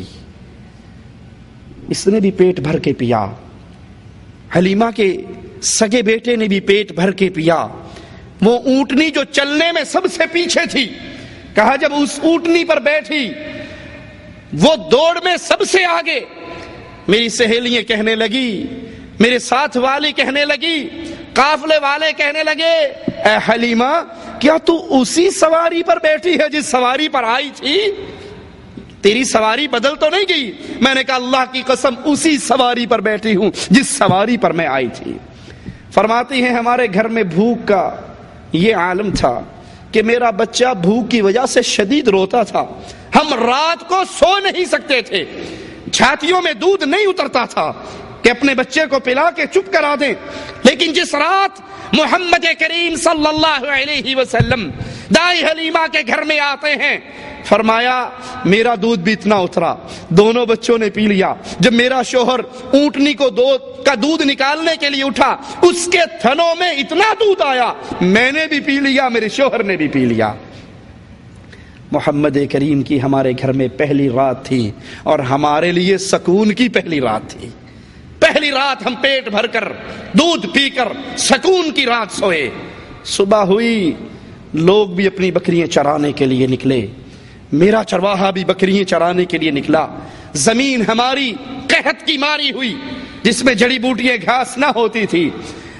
اس نے بھی پیٹ بھر کے پیا، حلیمہ کے سگے بیٹے نے بھی پیٹ بھر کے پیا۔ وہ اونٹنی جو چلنے میں سب سے پیچھے تھی، کہا جب اس اونٹنی پر بیٹھی وہ دوڑ میں سب سے آگے، میری سہیلیاں کہنے لگی، میرے ساتھ والی کہنے لگی، قافلے والے کہنے لگے اے حلیمہ کیا تو اسی سواری پر بیٹھی ہے جس سواری پر آئی تھی؟ تیری سواری بدل تو نہیں گئی؟ میں نے کہا اللہ کی قسم اسی سواری پر بیٹھی ہوں جس سواری پر میں آئی تھی۔ فرماتی ہیں ہمارے گھر میں بھوک کا یہ عالم تھا کہ میرا بچہ بھوک کی وجہ سے شدید روتا تھا، ہم رات کو سو نہیں سکتے تھے، چھاتیوں میں دودھ نہیں اترتا تھا کہ اپنے بچے کو پلا کے چپ کرا دیں۔ لیکن جس رات محمد کریم صلی اللہ علیہ وسلم دائی حلیمہ کے گھر میں آتے ہیں، فرمایا میرا دودھ بھی اتنا اترا، دونوں بچوں نے پی لیا۔ جب میرا شوہر اونٹنی کو دو کا دودھ نکالنے کے لیے اٹھا، اس کے تھنوں میں اتنا دودھ آیا، میں نے بھی پی لیا، میرے شوہر نے بھی پی لیا۔ محمد کریم کی ہمارے گھر میں پہلی رات تھی، اور ہمارے لیے سکون کی پہلی رات تھی۔ پہلی رات ہم پیٹ بھر کر دودھ پی کر سکون کی رات سوئے۔ صبح ہوئی، لوگ بھی اپنی بکریاں چرانے کے لیے نکلے، میرا چرواہا بھی بکریاں چرانے کے لیے نکلا۔ زمین ہماری قحط کی ماری ہوئی جس میں جڑی بوٹیاں گھاس نہ ہوتی تھی،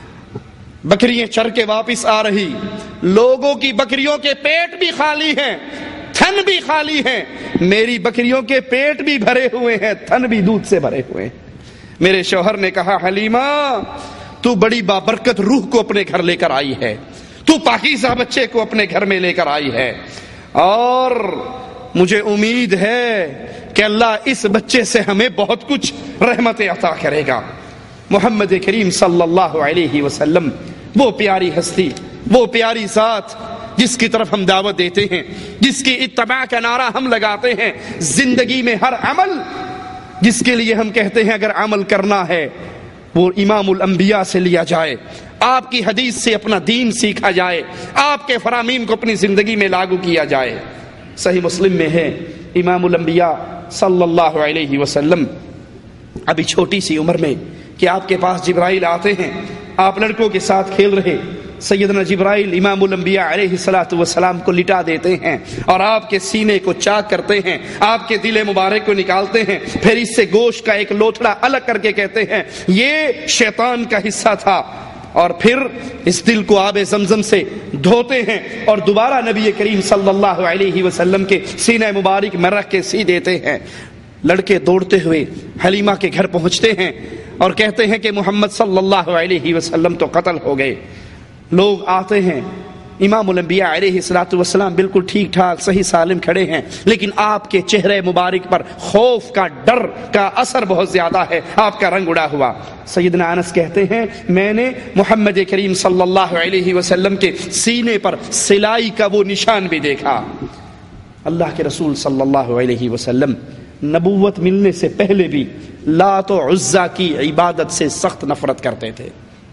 بکریاں چر کے واپس آ رہی، لوگوں کی بکریوں کے پیٹ بھی خالی ہیں، تھن بھی خالی ہیں، میری بکریوں کے پیٹ بھی بھرے ہوئے ہیں، تھن بھی دودھ سے بھرے ہوئے ہیں۔ میرے شوہر نے کہا حلیمہ تو بڑی بابرکت روح کو اپنے گھر لے کر آئی ہے، تو پاکیزہ بچے کو اپنے گھر میں لے کر آئی ہے، اور مجھے امید ہے کہ اللہ اس بچے سے ہمیں بہت کچھ رحمت عطا کرے گا۔ محمد کریم صلی اللہ علیہ وسلم وہ پیاری ہستی، وہ پیاری ذات جس کی طرف ہم دعوت دیتے ہیں، جس کی اتباع کا نعرہ ہم لگاتے ہیں، زندگی میں ہر عمل جس کے لیے ہم کہتے ہیں اگر عمل کرنا ہے وہ امام الانبیاء سے لیا جائے، آپ کی حدیث سے اپنا دین سیکھا جائے، آپ کے فرامین کو اپنی زندگی میں لاگو کیا جائے۔ صحیح مسلم میں ہے امام الانبیاء صلی اللہ علیہ وسلم ابھی چھوٹی سی عمر میں کہ آپ کے پاس جبرائیل آتے ہیں، آپ لڑکوں کے ساتھ کھیل رہے، سیدنا جبرائیل امام الانبیاء علیہ الصلوۃ والسلام کو لٹا دیتے ہیں اور آپ کے سینے کو چاک کرتے ہیں، آپ کے دل مبارک کو نکالتے ہیں، پھر اس سے گوشت کا ایک لوتھڑا الگ کر کے کہتے ہیں یہ شیطان کا حصہ تھا، اور پھر اس دل کو آب زمزم سے دھوتے ہیں اور دوبارہ نبی کریم صلی اللہ علیہ وسلم کے سینہ مبارک میں رکھ کے سی دیتے ہیں۔ لڑکے دوڑتے ہوئے حلیمہ کے گھر پہنچتے ہیں اور کہتے ہیں کہ محمد صلی اللہ علیہ وسلم تو قتل ہو گئے۔ لوگ آتے ہیں، امام الانبیاء علیہ الصلوۃ والسلام بالکل ٹھیک ٹھاک صحیح سالم کھڑے ہیں، لیکن آپ کے چہرے مبارک پر خوف کا، ڈر کا اثر بہت زیادہ ہے، آپ کا رنگ اڑا ہوا۔ سیدنا انس کہتے ہیں میں نے محمد کریم صلی اللہ علیہ وسلم کے سینے پر سلائی کا وہ نشان بھی دیکھا۔ اللہ کے رسول صلی اللہ علیہ وسلم نبوت ملنے سے پہلے بھی لات و عزا کی عبادت سے سخت نفرت کرتے تھے۔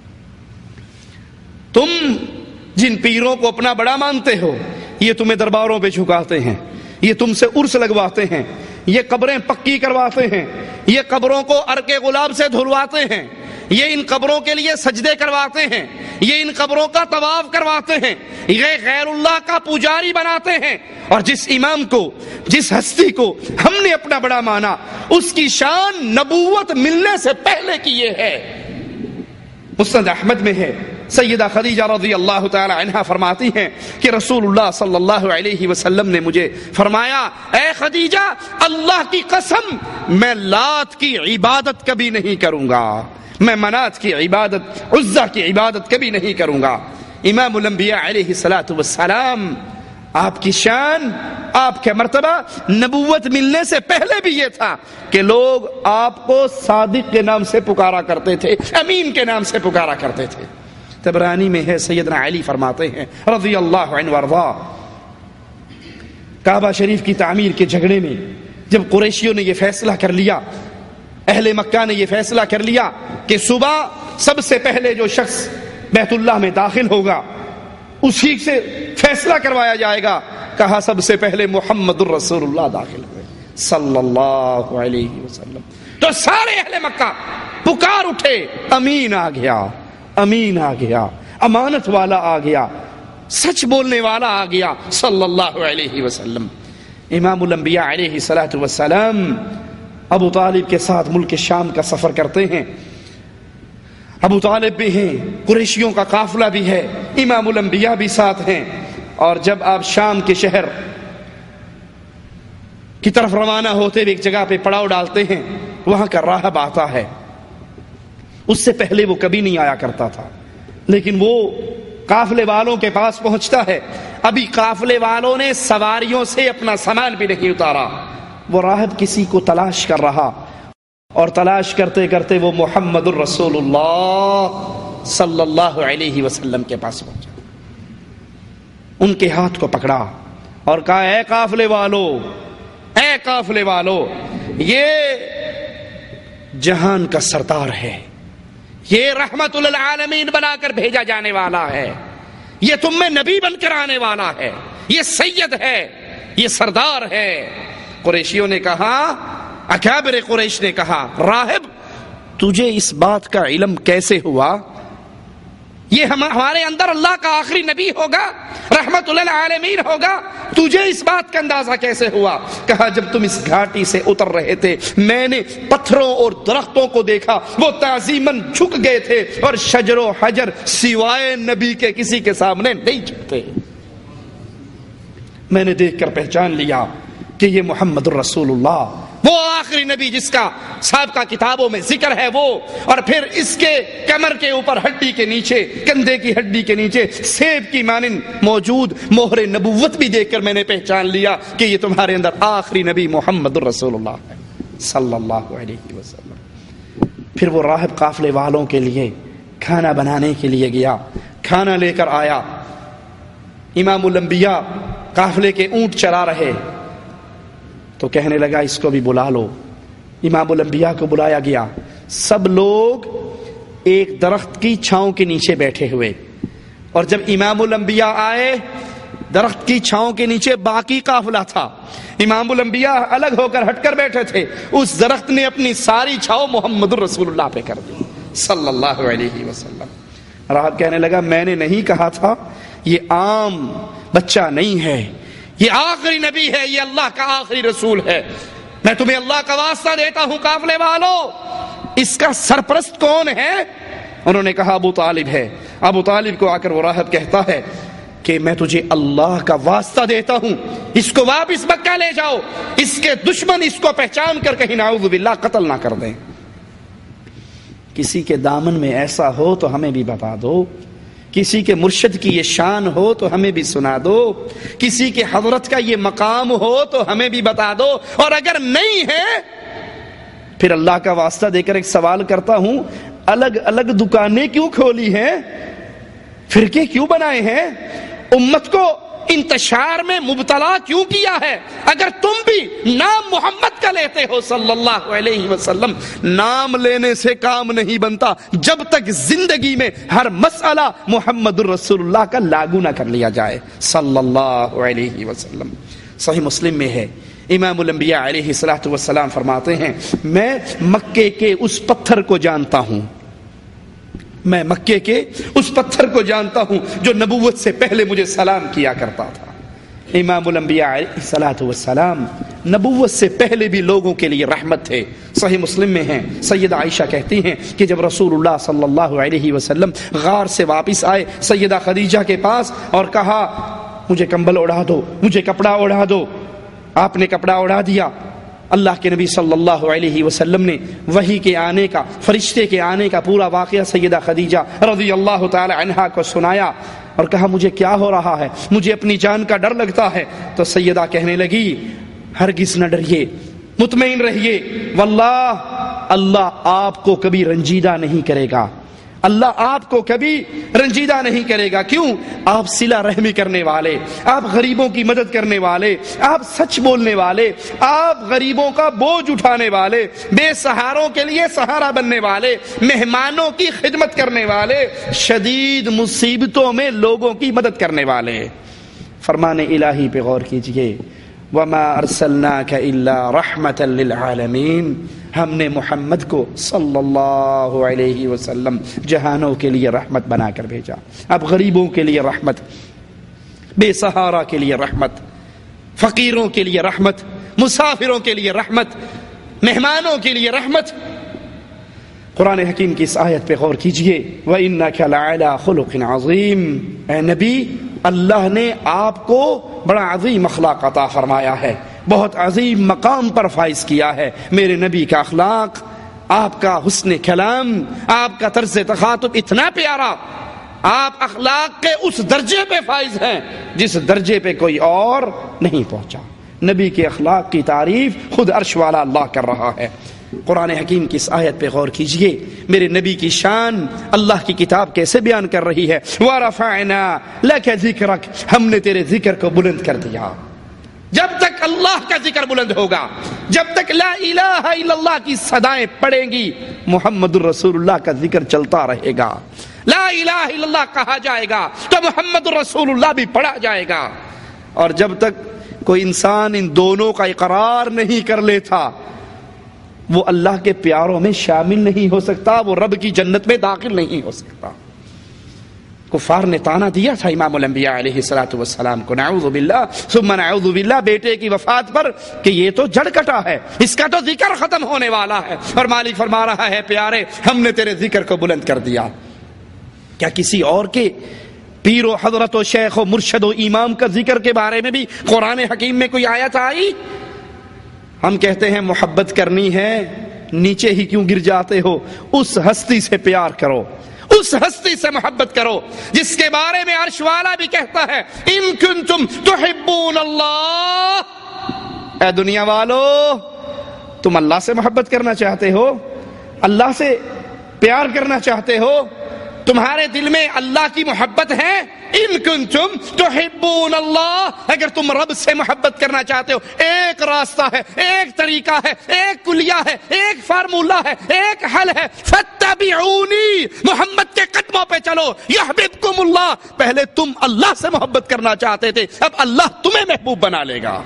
تم جن پیروں کو اپنا بڑا مانتے ہو یہ تمہیں درباروں پہ جھکاتے ہیں، یہ تم سے عرس لگواتے ہیں، یہ قبریں پکی کرواتے ہیں، یہ قبروں کو عرق غلاب سے دھلواتے ہیں، یہ ان قبروں کے لیے سجدے کرواتے ہیں، یہ ان قبروں کا طواف کرواتے ہیں، یہ غیر اللہ کا پجاری بناتے ہیں، اور جس امام کو، جس ہستی کو ہم نے اپنا بڑا مانا اس کی شان نبوت ملنے سے پہلے کی یہ ہے۔ مسند احمد میں ہے، سیدہ خدیجہ رضی اللہ تعالی عنہا فرماتی ہیں کہ رسول اللہ صلی اللہ علیہ وسلم نے مجھے فرمایا اے خدیجہ اللہ کی قسم میں لات کی عبادت کبھی نہیں کروں گا، میں منات کی عبادت، عزا کی عبادت کبھی نہیں کروں گا۔ امام الانبیاء علیہ الصلوۃ والسلام آپ کی شان، آپ کا مرتبہ نبوت ملنے سے پہلے بھی یہ تھا کہ لوگ آپ کو صادق کے نام سے پکارا کرتے تھے، امین کے نام سے پکارا کرتے تھے۔ تبرانی میں ہے سیدنا علی فرماتے ہیں رضی اللہ عنہ وارضا، کعبہ شریف کی تعمیر کے جھگڑے میں جب قریشیوں نے یہ فیصلہ کر لیا، اہل مکہ نے یہ فیصلہ کر لیا کہ صبح سب سے پہلے جو شخص بیت اللہ میں داخل ہوگا اسی سے فیصلہ کروایا جائے گا، کہا سب سے پہلے محمد الرسول اللہ داخل ہوئے صلی اللہ علیہ وسلم، تو سارے اہل مکہ پکار اٹھے، امین آ گیا، امین آ گیا، امانت والا آ گیا، سچ بولنے والا آ گیا صلی اللہ علیہ وسلم۔ امام الانبیاء علیہ الصلوۃ والسلام ابو طالب کے ساتھ ملک شام کا سفر کرتے ہیں، ابو طالب بھی ہیں، قریشیوں کا قافلہ بھی ہے، امام الانبیاء بھی ساتھ ہیں، اور جب آپ شام کے شہر کی طرف روانہ ہوتے ہوئے ایک جگہ پہ پڑاؤ ڈالتے ہیں، وہاں کا راہب آتا ہے، اس سے پہلے وہ کبھی نہیں آیا کرتا تھا، لیکن وہ قافلے والوں کے پاس پہنچتا ہے، ابھی قافلے والوں نے سواریوں سے اپنا سامان بھی نہیں اتارا، وہ راہب کسی کو تلاش کر رہا، اور تلاش کرتے کرتے وہ محمد الرسول اللہ صلی اللہ علیہ وسلم کے پاس پہنچا، ان کے ہاتھ کو پکڑا اور کہا اے قافلے والو، اے قافلے والو، یہ جہان کا سردار ہے، یہ رحمت للعالمین بنا کر بھیجا جانے والا ہے، یہ تم میں نبی بن کر آنے والا ہے، یہ سید ہے، یہ سردار ہے۔ قریشیوں نے کہا، اکابر قریش نے کہا، راہب تجھے اس بات کا علم کیسے ہوا؟ یہ ہم ہمارے اندر اللہ کا آخری نبی ہوگا، رحمت للعالمین ہوگا، تجھے اس بات کا اندازہ کیسے ہوا؟ کہا جب تم اس گھاٹی سے اتر رہے تھے میں نے پتھروں اور درختوں کو دیکھا، وہ تعظیماً جھک گئے تھے اور شجر و حجر سوائے نبی کے کسی کے سامنے نہیں جھکتے۔ میں نے دیکھ کر پہچان لیا کہ یہ محمد الرسول اللہ، وہ آخری نبی جس کا سابقہ کتابوں میں ذکر ہے، وہ اور پھر اس کے کمر کے اوپر ہڈی کے نیچے، کندھے کی ہڈی کے نیچے سیب کی مانند موجود مہر نبوت بھی دیکھ کر میں نے پہچان لیا کہ یہ تمہارے اندر آخری نبی محمد الرسول اللہ ہے صلی اللہ علیہ وسلم۔ پھر وہ راہب قافلے والوں کے لیے کھانا بنانے کے لیے گیا، کھانا لے کر آیا۔ امام الانبیاء قافلے کے اونٹ چلا رہے تو کہنے لگا اس کو بھی بلا لو۔ امام الانبیاء کو بلایا گیا، سب لوگ ایک درخت کی چھاؤں کے نیچے بیٹھے ہوئے، اور جب امام الانبیاء آئے درخت کی چھاؤں کے نیچے باقی قافلہ تھا، امام الانبیاء الگ ہو کر ہٹ کر بیٹھے تھے، اس درخت نے اپنی ساری چھاؤں محمد الرسول اللہ پہ کر دی صلی اللہ علیہ وسلم۔ راہب کہنے لگا میں نے نہیں کہا تھا یہ عام بچہ نہیں ہے، یہ آخری نبی ہے، یہ اللہ کا آخری رسول ہے، میں تمہیں اللہ کا واسطہ دیتا ہوں قافلے والوں، اس کا سرپرست کون ہے؟ انہوں نے کہا ابو طالب ہے۔ ابو طالب کو آ کر وہ راہب کہتا ہے کہ میں تجھے اللہ کا واسطہ دیتا ہوں، اس کو واپس مکہ لے جاؤ، اس کے دشمن اس کو پہچان کر کہیں نعوذ باللہ قتل نہ کر دیں۔ کسی کے دامن میں ایسا ہو تو ہمیں بھی بتا دو، کسی کے مرشد کی یہ شان ہو تو ہمیں بھی سنا دو، کسی کے حضرت کا یہ مقام ہو تو ہمیں بھی بتا دو، اور اگر نہیں ہے پھر اللہ کا واسطہ دے کر ایک سوال کرتا ہوں، الگ الگ دکانیں کیوں کھولی ہیں، فرقے کیوں بنائے ہیں، امت کو انتشار میں مبتلا کیوں کیا ہے؟ اگر تم بھی نام محمد کا لیتے ہو صلی اللہ علیہ وسلم، نام لینے سے کام نہیں بنتا جب تک زندگی میں ہر مسئلہ محمد الرسول اللہ کا لاگو نہ کر لیا جائے صلی اللہ علیہ وسلم۔ صحیح مسلم میں ہے، امام الانبیاء علیہ الصلوۃ والسلام فرماتے ہیں میں مکے کے اس پتھر کو جانتا ہوں، میں مکے کے اس پتھر کو جانتا ہوں جو نبوت سے پہلے مجھے سلام کیا کرتا تھا۔ امام الانبیاء علیہ الصلوۃ والسلام نبوت سے پہلے بھی لوگوں کے لیے رحمت تھے۔ صحیح مسلم میں ہیں، سیدہ عائشہ کہتی ہیں کہ جب رسول اللہ صلی اللہ علیہ وسلم غار سے واپس آئے سیدہ خدیجہ کے پاس اور کہا مجھے کمبل اڑا دو، مجھے کپڑا اڑا دو، آپ نے کپڑا اڑا دیا۔ اللہ کے نبی صلی اللہ علیہ وسلم نے وحی کے آنے کا، فرشتے کے آنے کا پورا واقعہ سیدہ خدیجہ رضی اللہ تعالی عنہا کو سنایا اور کہا مجھے کیا ہو رہا ہے، مجھے اپنی جان کا ڈر لگتا ہے۔ تو سیدہ کہنے لگی ہرگز نہ ڈریے، مطمئن رہیے، واللہ اللہ آپ کو کبھی رنجیدہ نہیں کرے گا، اللہ آپ کو کبھی رنجیدہ نہیں کرے گا۔ کیوں؟ آپ صلہ رحمی کرنے والے، آپ غریبوں کی مدد کرنے والے، آپ سچ بولنے والے، آپ غریبوں کا بوجھ اٹھانے والے، بے سہاروں کے لیے سہارا بننے والے، مہمانوں کی خدمت کرنے والے، شدید مصیبتوں میں لوگوں کی مدد کرنے والے۔ فرمان الہی پہ غور کیجئے، وَمَا أَرْسَلْنَاكَ إِلَّا رَحْمَةً لِلْعَالَمِينَ، ہم نے محمد کو صلی اللہ علیہ وسلم جہانوں کے لیے رحمت بنا کر بھیجا۔ اب غریبوں کے لیے رحمت، بے سہارا کے لیے رحمت، فقیروں کے لیے رحمت، مسافروں کے لیے رحمت، مہمانوں کے لیے رحمت۔ قرآن حکیم کی اس آیت پہ غور کیجئے، وَإِنَّكَ لَعَلَىٰ خُلُقٍ عَظِيمٍ، اے نبی اللہ نے آپ کو بڑا عظیم اخلاق عطا فرمایا ہے، بہت عظیم مقام پر فائز کیا ہے۔ میرے نبی کا اخلاق، آپ کا حسن کلام، آپ کا طرز تخاطب اتنا پیارا، آپ اخلاق کے اس درجے پہ فائز ہیں جس درجے پہ کوئی اور نہیں پہنچا۔ نبی کے اخلاق کی تعریف خود عرش والا اللہ کر رہا ہے۔ قرآن حکیم کی اس آیت پہ غور کیجئے، میرے نبی کی شان اللہ کی کتاب کیسے بیان کر رہی ہے، وَرَفَعْنَا لَكَ ذِكْرَكَ، ہم نے تیرے ذکر کو بلند کر دیا۔ جب تک اللہ کا ذکر بلند ہوگا، جب تک لا الہ الا اللہ کی صدائیں پڑیں گی، محمد الرسول اللہ کا ذکر چلتا رہے گا۔ لا الہ الا اللہ کہا جائے گا تو محمد الرسول اللہ بھی پڑھا جائے گا، اور جب تک کوئی انسان ان دونوں کا اقرار نہیں کر لیتا وہ اللہ کے پیاروں میں شامل نہیں ہو سکتا، وہ رب کی جنت میں داخل نہیں ہو سکتا۔ کفار نے تانا دیا تھا امام الانبیاء علیہ الصلوۃ والسلام کو، نعوذ باللہ ثم نعوذ باللہ، بیٹے کی وفات پر کہ یہ تو جڑ کٹا ہے، اس کا تو ذکر ختم ہونے والا ہے، اور مالک فرما رہا ہے پیارے ہم نے تیرے ذکر کو بلند کر دیا۔ کیا کسی اور کے پیر و حضرت و شیخ و مرشد و امام کا ذکر کے بارے میں بھی قرآن حکیم میں کوئی آیت آئی؟ ہم کہتے ہیں محبت کرنی ہے، نیچے ہی کیوں گر جاتے ہو؟ اس ہستی سے پیار کرو، اس ہستی سے محبت کرو جس کے بارے میں عرش والا بھی کہتا ہے ان کنتم تحبون اللہ، اے دنیا والو تم اللہ سے محبت کرنا چاہتے ہو، اللہ سے پیار کرنا چاہتے ہو، تمہارے دل میں اللہ کی محبت ہے، ان کنتم تحبون اللہ، اگر تم رب سے محبت کرنا چاہتے ہو ایک راستہ ہے، ایک طریقہ ہے، ایک کلیہ ہے، ایک فارمولہ ہے، ایک حل ہے، فاتبعونی، محمد کے قدموں پہ چلو، یحببکم اللہ۔ پہلے تم اللہ سے محبت کرنا چاہتے تھے، اب اللہ تمہیں محبوب بنا لے گا۔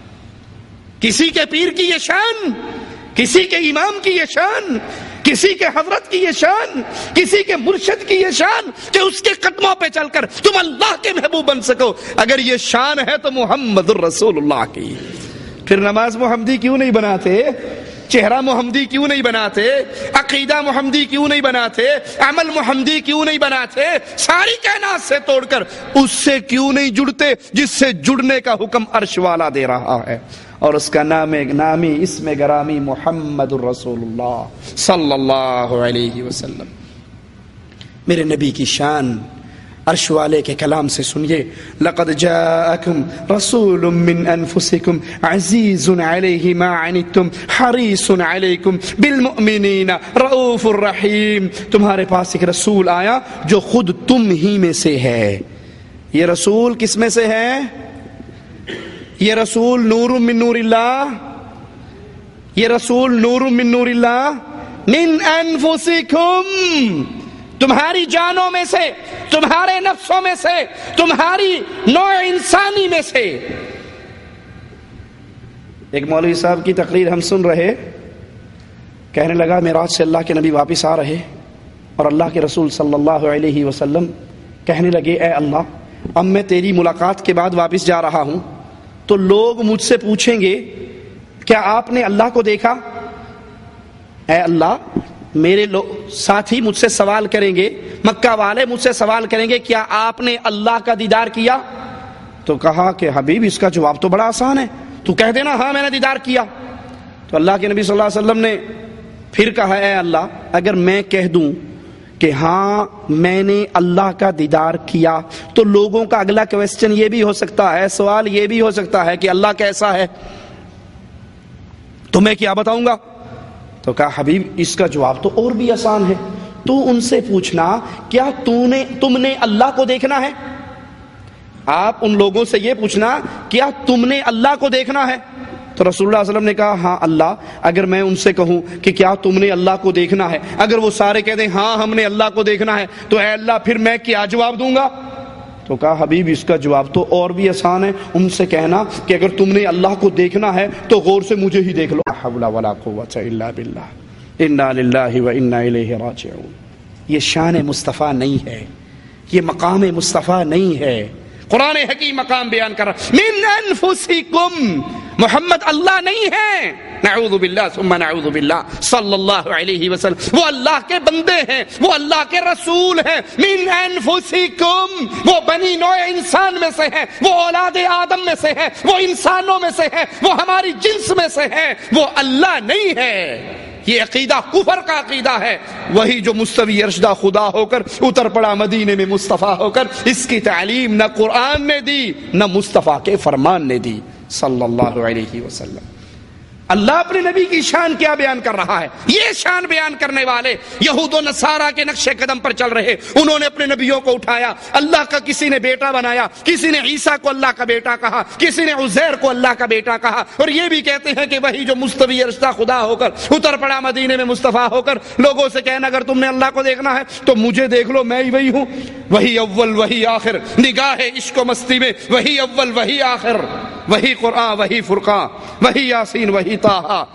کسی کے پیر کی یہ شان، کسی کے امام کی یہ شان، کسی کے حضرت کی یہ شان، کسی کے مرشد کی یہ شان کہ اس کے قدموں پہ چل کر تم اللہ کے محبوب بن سکو۔ اگر یہ شان ہے تو محمد الرسول اللہ کی، پھر نماز محمدی کیوں نہیں بناتے؟ چہرہ محمدی کیوں نہیں بناتے؟ عقیدہ محمدی کیوں نہیں بناتے؟ عمل محمدی کیوں نہیں بناتے؟ ساری کائنات سے توڑ کر اس سے کیوں نہیں جڑتے جس سے جڑنے کا حکم عرش والا دے رہا ہے، اور اس کا نام نامی اسم گرامی محمد الرسول اللہ صلی اللہ علیہ وسلم۔ میرے نبی کی شان عرش والے کے کلام سے سنیے، لقد جاءکم رسول من انفسکم عزیز علیہ ما عنتم حریص علیکم بالمؤمنین رؤوف الرحیم، تمہارے پاس ایک رسول آیا جو خود تم ہی میں سے ہے۔ یہ رسول کس میں سے ہے؟ یہ رسول نور من نور اللہ، یہ رسول نور من نور اللہ، من انفسکم، تمہاری جانوں میں سے، تمہارے نفسوں میں سے، تمہاری نوع انسانی میں سے۔ ایک مولوی صاحب کی تقریر ہم سن رہے، کہنے لگا معراج سے اللہ کے نبی واپس آ رہے اور اللہ کے رسول صلی اللہ علیہ وسلم کہنے لگے اے اللہ اب میں تیری ملاقات کے بعد واپس جا رہا ہوں تو لوگ مجھ سے پوچھیں گے کیا آپ نے اللہ کو دیکھا؟ اے اللہ میرے ساتھی مجھ سے سوال کریں گے، مکہ والے مجھ سے سوال کریں گے کیا آپ نے اللہ کا دیدار کیا؟ تو کہا کہ حبیب اس کا جواب تو بڑا آسان ہے، تو کہہ دینا ہاں میں نے دیدار کیا۔ تو اللہ کے نبی صلی اللہ علیہ وسلم نے پھر کہا اے اللہ اگر میں کہہ دوں کہ ہاں میں نے اللہ کا دیدار کیا تو لوگوں کا اگلا کویسچن یہ بھی ہو سکتا ہے، سوال یہ بھی ہو سکتا ہے کہ اللہ کیسا ہے، تو میں کیا بتاؤں گا؟ تو کہا حبیب اس کا جواب تو اور بھی آسان ہے، تو ان سے پوچھنا کیا تو نے تم نے اللہ کو دیکھنا ہے؟ آپ ان لوگوں سے یہ پوچھنا کیا تم نے اللہ کو دیکھنا ہے؟ تو رسول اللہ صلی اللہ علیہ وسلم نے کہا ہاں اللہ اگر میں ان سے کہوں کہ کیا تم نے اللہ کو دیکھنا ہے، اگر وہ سارے کہہ دیں ہاں ہم نے اللہ کو دیکھنا ہے تو اے اللہ پھر میں کیا جواب دوں گا؟ تو کہا حبیب اس کا جواب تو اور بھی آسان ہے، ان سے کہنا کہ اگر تم نے اللہ کو دیکھنا ہے تو غور سے مجھے ہی دیکھ لو۔ لا حول ولا قوۃ الا باللہ، انا للہ و انا الیہ راجعون۔ یہ شان مصطفیٰ نہیں ہے، یہ مقام مصطفیٰ نہیں ہے۔ قرآن حکیم مقام بیان کر رہا من انفسکم، محمد اللہ نہیں ہے، نعوذ باللہ ثم نعوذ باللہ صلی اللہ علیہ وسلم، وہ اللہ کے بندے ہیں، وہ اللہ کے رسول ہیں۔ من انفسکم، وہ بنی نوع انسان میں سے ہے، وہ اولاد آدم میں سے ہے، وہ انسانوں میں سے ہے، وہ ہماری جنس میں سے ہے، وہ اللہ نہیں ہے۔ یہ عقیدہ کفر کا عقیدہ ہے۔ وہی جو مستوی ارشدہ خدا ہو کر اتر پڑا مدینے میں مصطفیٰ ہو کر، اس کی تعلیم نہ قرآن نے دی نہ مصطفیٰ کے فرمان نے دی صلی اللہ علیہ وسلم۔ اللہ اپنے نبی کی شان کیا بیان کر رہا ہے؟ یہ شان بیان کرنے والے یہود و نصارہ کے نقش قدم پر چل رہے، انہوں نے اپنے نبیوں کو اٹھایا، اللہ کا کسی نے بیٹا بنایا، کسی نے عیسیٰ کو اللہ کا بیٹا کہا، کسی نے عزیر کو اللہ کا بیٹا کہا، اور یہ بھی کہتے ہیں کہ وہی جو مستوی ارشدہ خدا ہو کر اتر پڑا مدینے میں مصطفیٰ ہو کر لوگوں سے کہنا اگر تم نے اللہ کو دیکھنا ہے تو مجھے دیکھ لو، میں ہی وہی ہوں، وہی اول وہی آخر، نگاہ عشق و مستی میں وہی اول وہی آخر، وہی قرآن وہی فرقان وہی یاسین وہی طٰہٰ۔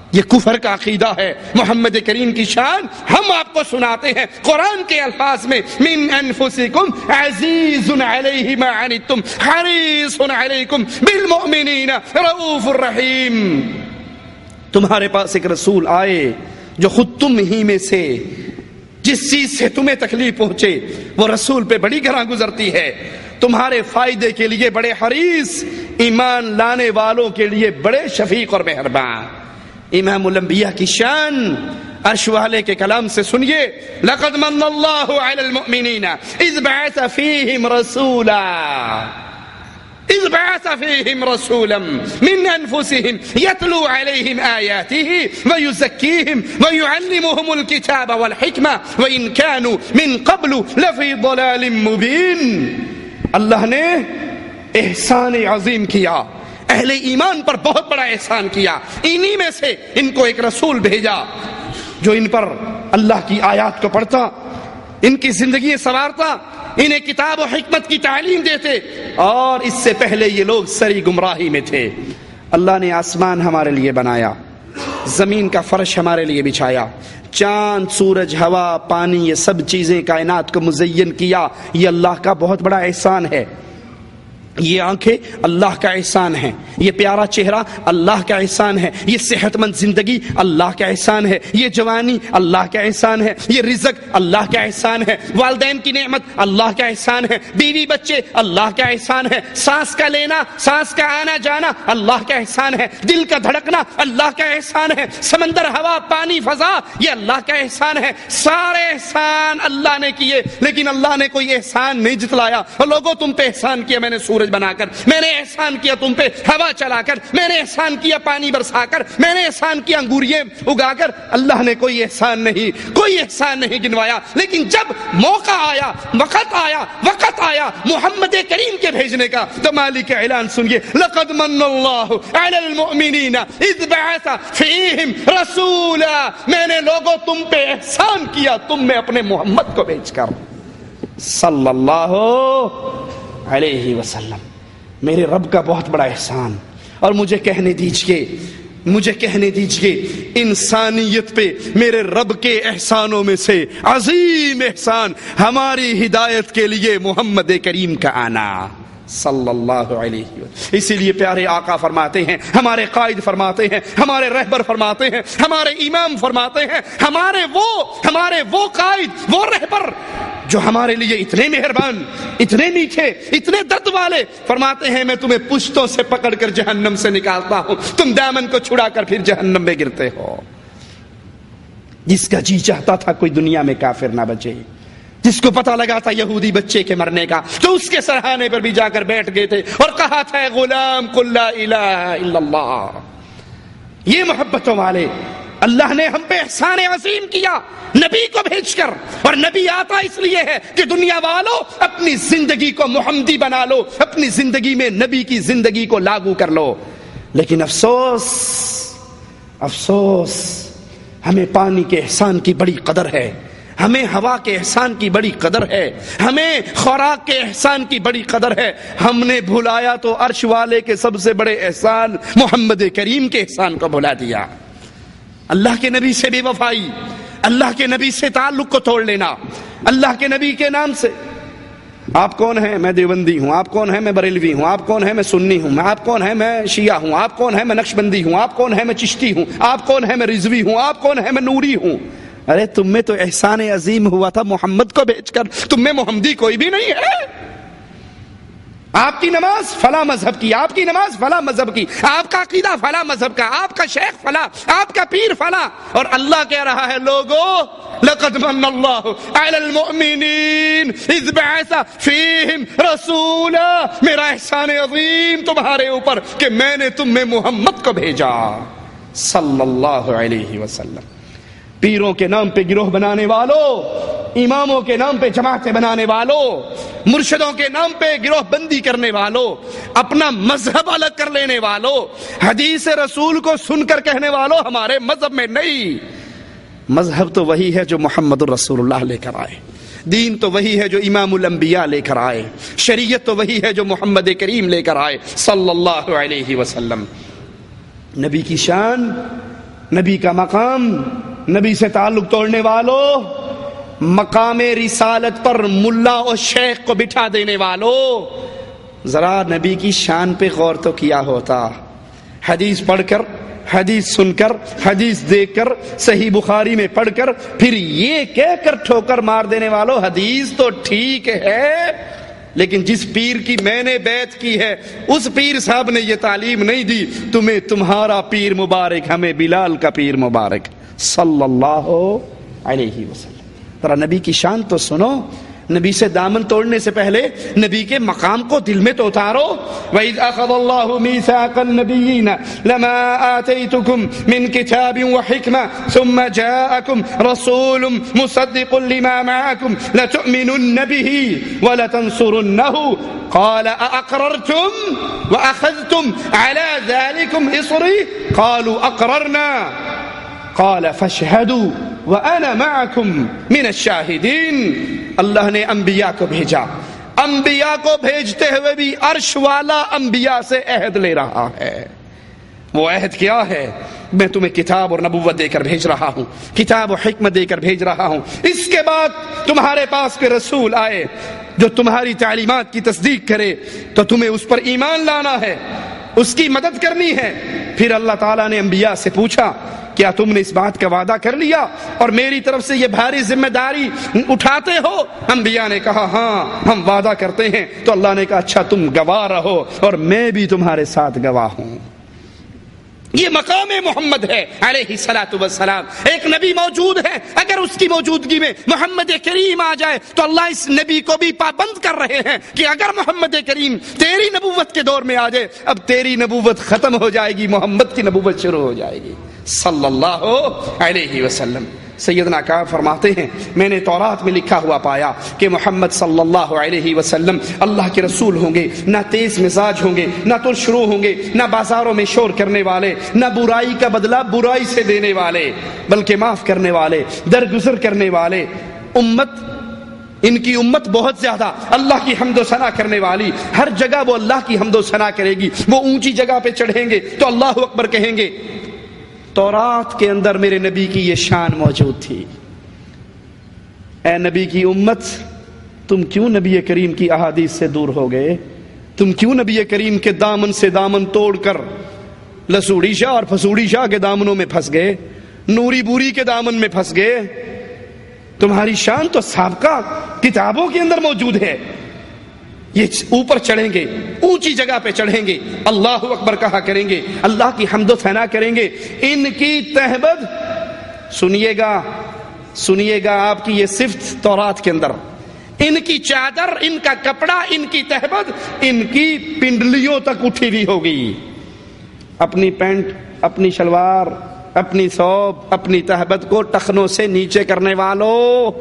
یہ کفر کا عقیدہ ہے. محمد کریم کی شان ہم آپ کو سناتے ہیں قرآن کے الفاظ میں, من انفسکم عزیز علیہ ما عنتم حریص علیکم بالمؤمنین رؤوف الرحیم. تمہارے پاس ایک رسول آئے جو خود تم ہی میں سے جس چیز سے تمہیں تکلیف پہنچے وہ رسول پہ بڑی گراں گزرتی ہے, تمہارے فائدے کے لیے بڑے حریص, ایمان لانے والوں کے لیے بڑے شفیق اور مہربان. امام الانبیاء کی شان عرش والے کے کلام سے سنیے, لقد من اللہ علی المؤمنین اذ بعث فیہم رسولا اذ بعث فیہم رسولا من انفسہم یتلو علیہم آیاتہ ویزکیہم ویعلمہم الکتاب والحکمہ وان کانوا من قبل لفی ضلال مبین. اللہ نے احسان عظیم کیا, اہل ایمان پر بہت بڑا احسان کیا. انہی میں سے ان کو ایک رسول بھیجا جو ان پر اللہ کی آیات کو پڑھتا, ان کی زندگی سنوارتا, انہیں کتاب و حکمت کی تعلیم دیتے, اور اس سے پہلے یہ لوگ سری گمراہی میں تھے. اللہ نے آسمان ہمارے لیے بنایا, زمین کا فرش ہمارے لیے بچھایا, چاند سورج ہوا پانی یہ سب چیزیں کائنات کو مزین کیا. یہ اللہ کا بہت بڑا احسان ہے. یہ آنکھیں اللہ کا احسان ہے, یہ پیارا چہرہ اللہ کا احسان ہے, یہ صحت مند زندگی اللہ کا احسان ہے, یہ جوانی اللہ کا احسان ہے, یہ رزق اللہ کا احسان ہے, والدین کی نعمت اللہ کا احسان ہے, بیوی بچے اللہ کا احسان ہے, سانس کا لینا سانس کا آنا جانا اللہ کا احسان ہے, دل کا دھڑکنا اللہ کا احسان ہے, سمندر ہوا پانی فضا یہ اللہ کا احسان ہے. سارے احسان اللہ نے کیے, لیکن اللہ نے کوئی احسان نہیں جتلایا. اور لوگوں تم پہ احسان کیا, میں نے سورج بنا کر, میں نے احسان کیا تم پہ ہوا چلا کر, میں نے احسان کیا پانی برسا کر, میں نے احسان کیا انگوریے اگا کر. اللہ نے کوئی احسان نہیں کوئی احسان نہیں گنوایا. لیکن جب موقع آیا, وقت آیا وقت آیا محمد کریم کے بھیجنے کا, تو مالک اعلان سنیے, لقد من اللہ علی المؤمنین اذ بعث فیہم رسولا. میں نے لوگوں تم پہ احسان کیا تم میں اپنے محمد کو بھیج کر صلی اللہ علیہ وسلم. میرے رب کا بہت بڑا احسان. اور مجھے کہنے دیجئے مجھے کہنے دیجئے انسانیت پہ میرے رب کے احسانوں میں سے عظیم احسان ہماری ہدایت کے لیے محمد کریم کا آنا صلی اللہ علیہ وسلم. اسی لیے پیارے آقا فرماتے ہیں, ہمارے قائد فرماتے ہیں, ہمارے رہبر فرماتے ہیں, ہمارے امام فرماتے ہیں, ہمارے وہ ہمارے وہ قائد وہ رہبر جو ہمارے لیے اتنے مہربان اتنے میٹھے اتنے درد والے, فرماتے ہیں میں تمہیں پشتوں سے پکڑ کر جہنم سے نکالتا ہوں, تم دامن کو چھڑا کر پھر جہنم میں گرتے ہو. جس کا جی چاہتا تھا کوئی دنیا میں کافر نہ بچے, جس کو پتہ لگا تھا یہودی بچے کے مرنے کا, تو اس کے سرہانے پر بھی جا کر بیٹھ گئے تھے اور کہا تھا اے غلام قل لا الہ الا اللہ. یہ محبتوں والے اللہ نے ہم پہ احسان عظیم کیا نبی کو بھیج کر. اور نبی آتا اس لیے ہے کہ دنیا والوں اپنی زندگی کو محمدی بنا لو, اپنی زندگی میں نبی کی زندگی کو لاگو کر لو. لیکن افسوس افسوس ہمیں پانی کے احسان کی بڑی قدر ہے, ہمیں ہوا کے احسان کی بڑی قدر ہے, ہمیں خوراک کے احسان کی بڑی قدر ہے. ہم نے بھلایا تو عرش والے کے سب سے بڑے احسان محمد کریم کے احسان کو بھلا دیا. اللہ کے نبی سے بے وفائی, اللہ کے نبی سے تعلق کو توڑ لینا, اللہ کے نبی کے نام سے. آپ کون ہیں؟ میں دیوبندی ہوں. آپ کون ہیں؟ میں بریلوی ہوں. آپ کون ہیں؟ میں سنی ہوں. آپ کون ہیں؟ میں شیعہ ہوں. آپ کون ہیں؟ میں نقشبندی ہوں. آپ کون ہیں؟ میں چشتی ہوں. آپ کون ہیں؟ میں رضوی ہوں. آپ کون ہیں؟ میں نوری ہوں. ارے تم میں تو احسان عظیم ہوا تھا محمد کو بھیج کر, تم میں محمدی کوئی بھی نہیں ہے. آپ کی نماز فلاں مذہب کی, آپ کی نماز فلاں مذہب کی, آپ کا عقیدہ فلاں مذہب کا, آپ کا شیخ فلاں, آپ کا پیر فلاں. اور اللہ کہہ رہا ہے لوگوں لقد من اللہ علی المؤمنین اذ بعث فیہم رسولا. میرا احسان عظیم تمہارے اوپر کہ میں نے تم میں محمد کو بھیجا صلی اللہ علیہ وسلم. پیروں کے نام پہ گروہ بنانے والوں, اماموں کے نام پہ جماعتیں بنانے والوں, مرشدوں کے نام پہ گروہ بندی کرنے والوں, اپنا مذہب الگ کر لینے والوں, حدیث رسول کو سن کر کہنے والوں ہمارے مذہب میں نہیں. مذہب تو وہی ہے جو محمد الرسول اللہ لے کر آئے, دین تو وہی ہے جو امام الانبیاء لے کر آئے, شریعت تو وہی ہے جو محمد کریم لے کر آئے صلی اللہ علیہ وسلم. نبی کی شان نبی کا مقام، نبی سے تعلق توڑنے والوں، مقام رسالت پر ملا اور شیخ کو بٹھا دینے والوں، ذرا نبی کی شان پہ غور تو کیا ہوتا۔ حدیث پڑھ کر، حدیث سن کر، حدیث دیکھ کر، صحیح بخاری میں پڑھ کر، پھر یہ کہہ کر ٹھوکر مار دینے والوں حدیث تو ٹھیک ہے لیکن جس پیر کی میں نے بیعت کی ہے اس پیر صاحب نے یہ تعلیم نہیں دی، تمہیں تمہارا پیر مبارک، ہمیں بلال کا پیر مبارک صلی اللہ علیہ وسلم۔ ذرا نبی کی شان تو سنو، نبی سے دامن توڑنے سے پہلے نبی کے مقام کو دل میں تو اتارو۔ وَإِذْ أَخَذَ اللَّهُ مِيثَاقَ النَّبِيِّينَ لَمَا آتَيْتُكُم مِّن كِتَابٍ وَحِكْمَةٍ ثُمَّ جَاءَكُمْ رَسُولٌ مُصَدِّقٌ لِّمَا مَعَكُمْ لَتُؤْمِنُنَّ بِهِ وَلَتَنصُرُنَّهُ قَالَ أَأَقْرَرْتُمْ وَأَخَذْتُمْ عَلَى ذَلِكُمْ إِصْرِي قَالُوا أَقْرَرْنَا قَالَ فَاشْهَدُوا وَأَنَا مَعَكُمْ مِنَ الشَّاهِدِينَ۔ اللہ نے انبیاء کو بھیجا، انبیاء کو بھیجتے ہوئے بھی عرش والا انبیاء سے عہد لے رہا ہے۔ وہ عہد کیا ہے؟ میں تمہیں کتاب اور نبوت دے کر بھیج رہا ہوں، کتاب و حکمت دے کر بھیج رہا ہوں، اس کے بعد تمہارے پاس کوئی رسول آئے جو تمہاری تعلیمات کی تصدیق کرے تو تمہیں اس پر ایمان لانا ہے، اس کی مدد کرنی ہے۔ پھر اللہ تعالیٰ نے انبیاء سے پوچھا کیا تم نے اس بات کا وعدہ کر لیا اور میری طرف سے یہ بھاری ذمہ داری اٹھاتے ہو؟ انبیاء نے کہا ہاں ہم وعدہ کرتے ہیں۔ تو اللہ نے کہا اچھا تم گواہ رہو اور میں بھی تمہارے ساتھ گواہ ہوں۔ یہ مقام محمد ہے علیہ الصلوۃ والسلام۔ ایک نبی موجود ہے، اگر اس کی موجودگی میں محمد کریم آ جائے تو اللہ اس نبی کو بھی پابند کر رہے ہیں کہ اگر محمد کریم تیری نبوت کے دور میں آ جائے، اب تیری نبوت ختم ہو جائے گی، محمد کی نبوت شروع ہو جائے گی صلی اللہ علیہ وسلم۔ سیدنا کعب فرماتے ہیں میں نے تورات میں لکھا ہوا پایا کہ محمد صلی اللہ علیہ وسلم اللہ کے رسول ہوں گے، نہ تیز مزاج ہوں گے، نہ ترشرو ہوں گے، نہ بازاروں میں شور کرنے والے، نہ برائی کا بدلہ برائی سے دینے والے، بلکہ معاف کرنے والے، درگزر کرنے والے۔ امت ان کی امت بہت زیادہ اللہ کی حمد و ثنا کرنے والی، ہر جگہ وہ اللہ کی حمد و ثنا کرے گی۔ وہ اونچی جگہ پہ چڑھیں گے تو اللہ اکبر کہیں گے۔ تورات کے اندر میرے نبی کی یہ شان موجود تھی۔ اے نبی کی امت، تم کیوں نبی کریم کی احادیث سے دور ہو گئے؟ تم کیوں نبی کریم کے دامن سے دامن توڑ کر لسوڑی شاہ اور پھسوڑی شاہ کے دامنوں میں پھنس گئے، نوری بوری کے دامن میں پھنس گئے؟ تمہاری شان تو سابقہ کتابوں کے اندر موجود ہے۔ یہ اوپر چڑھیں گے، اونچی جگہ پہ چڑھیں گے، اللہ اکبر کہا کریں گے، اللہ کی حمد و ثنا کریں گے۔ ان کی تہبد سنیے گا، سنیے گا آپ کی یہ صفت تورات کے اندر، ان کی چادر، ان کا کپڑا، ان کی تہبد ان کی پنڈلیوں تک اٹھی ہوئی ہوگی۔ اپنی پینٹ، اپنی شلوار، اپنی ثوب، اپنی تہبد کو ٹخنوں سے نیچے کرنے والوں،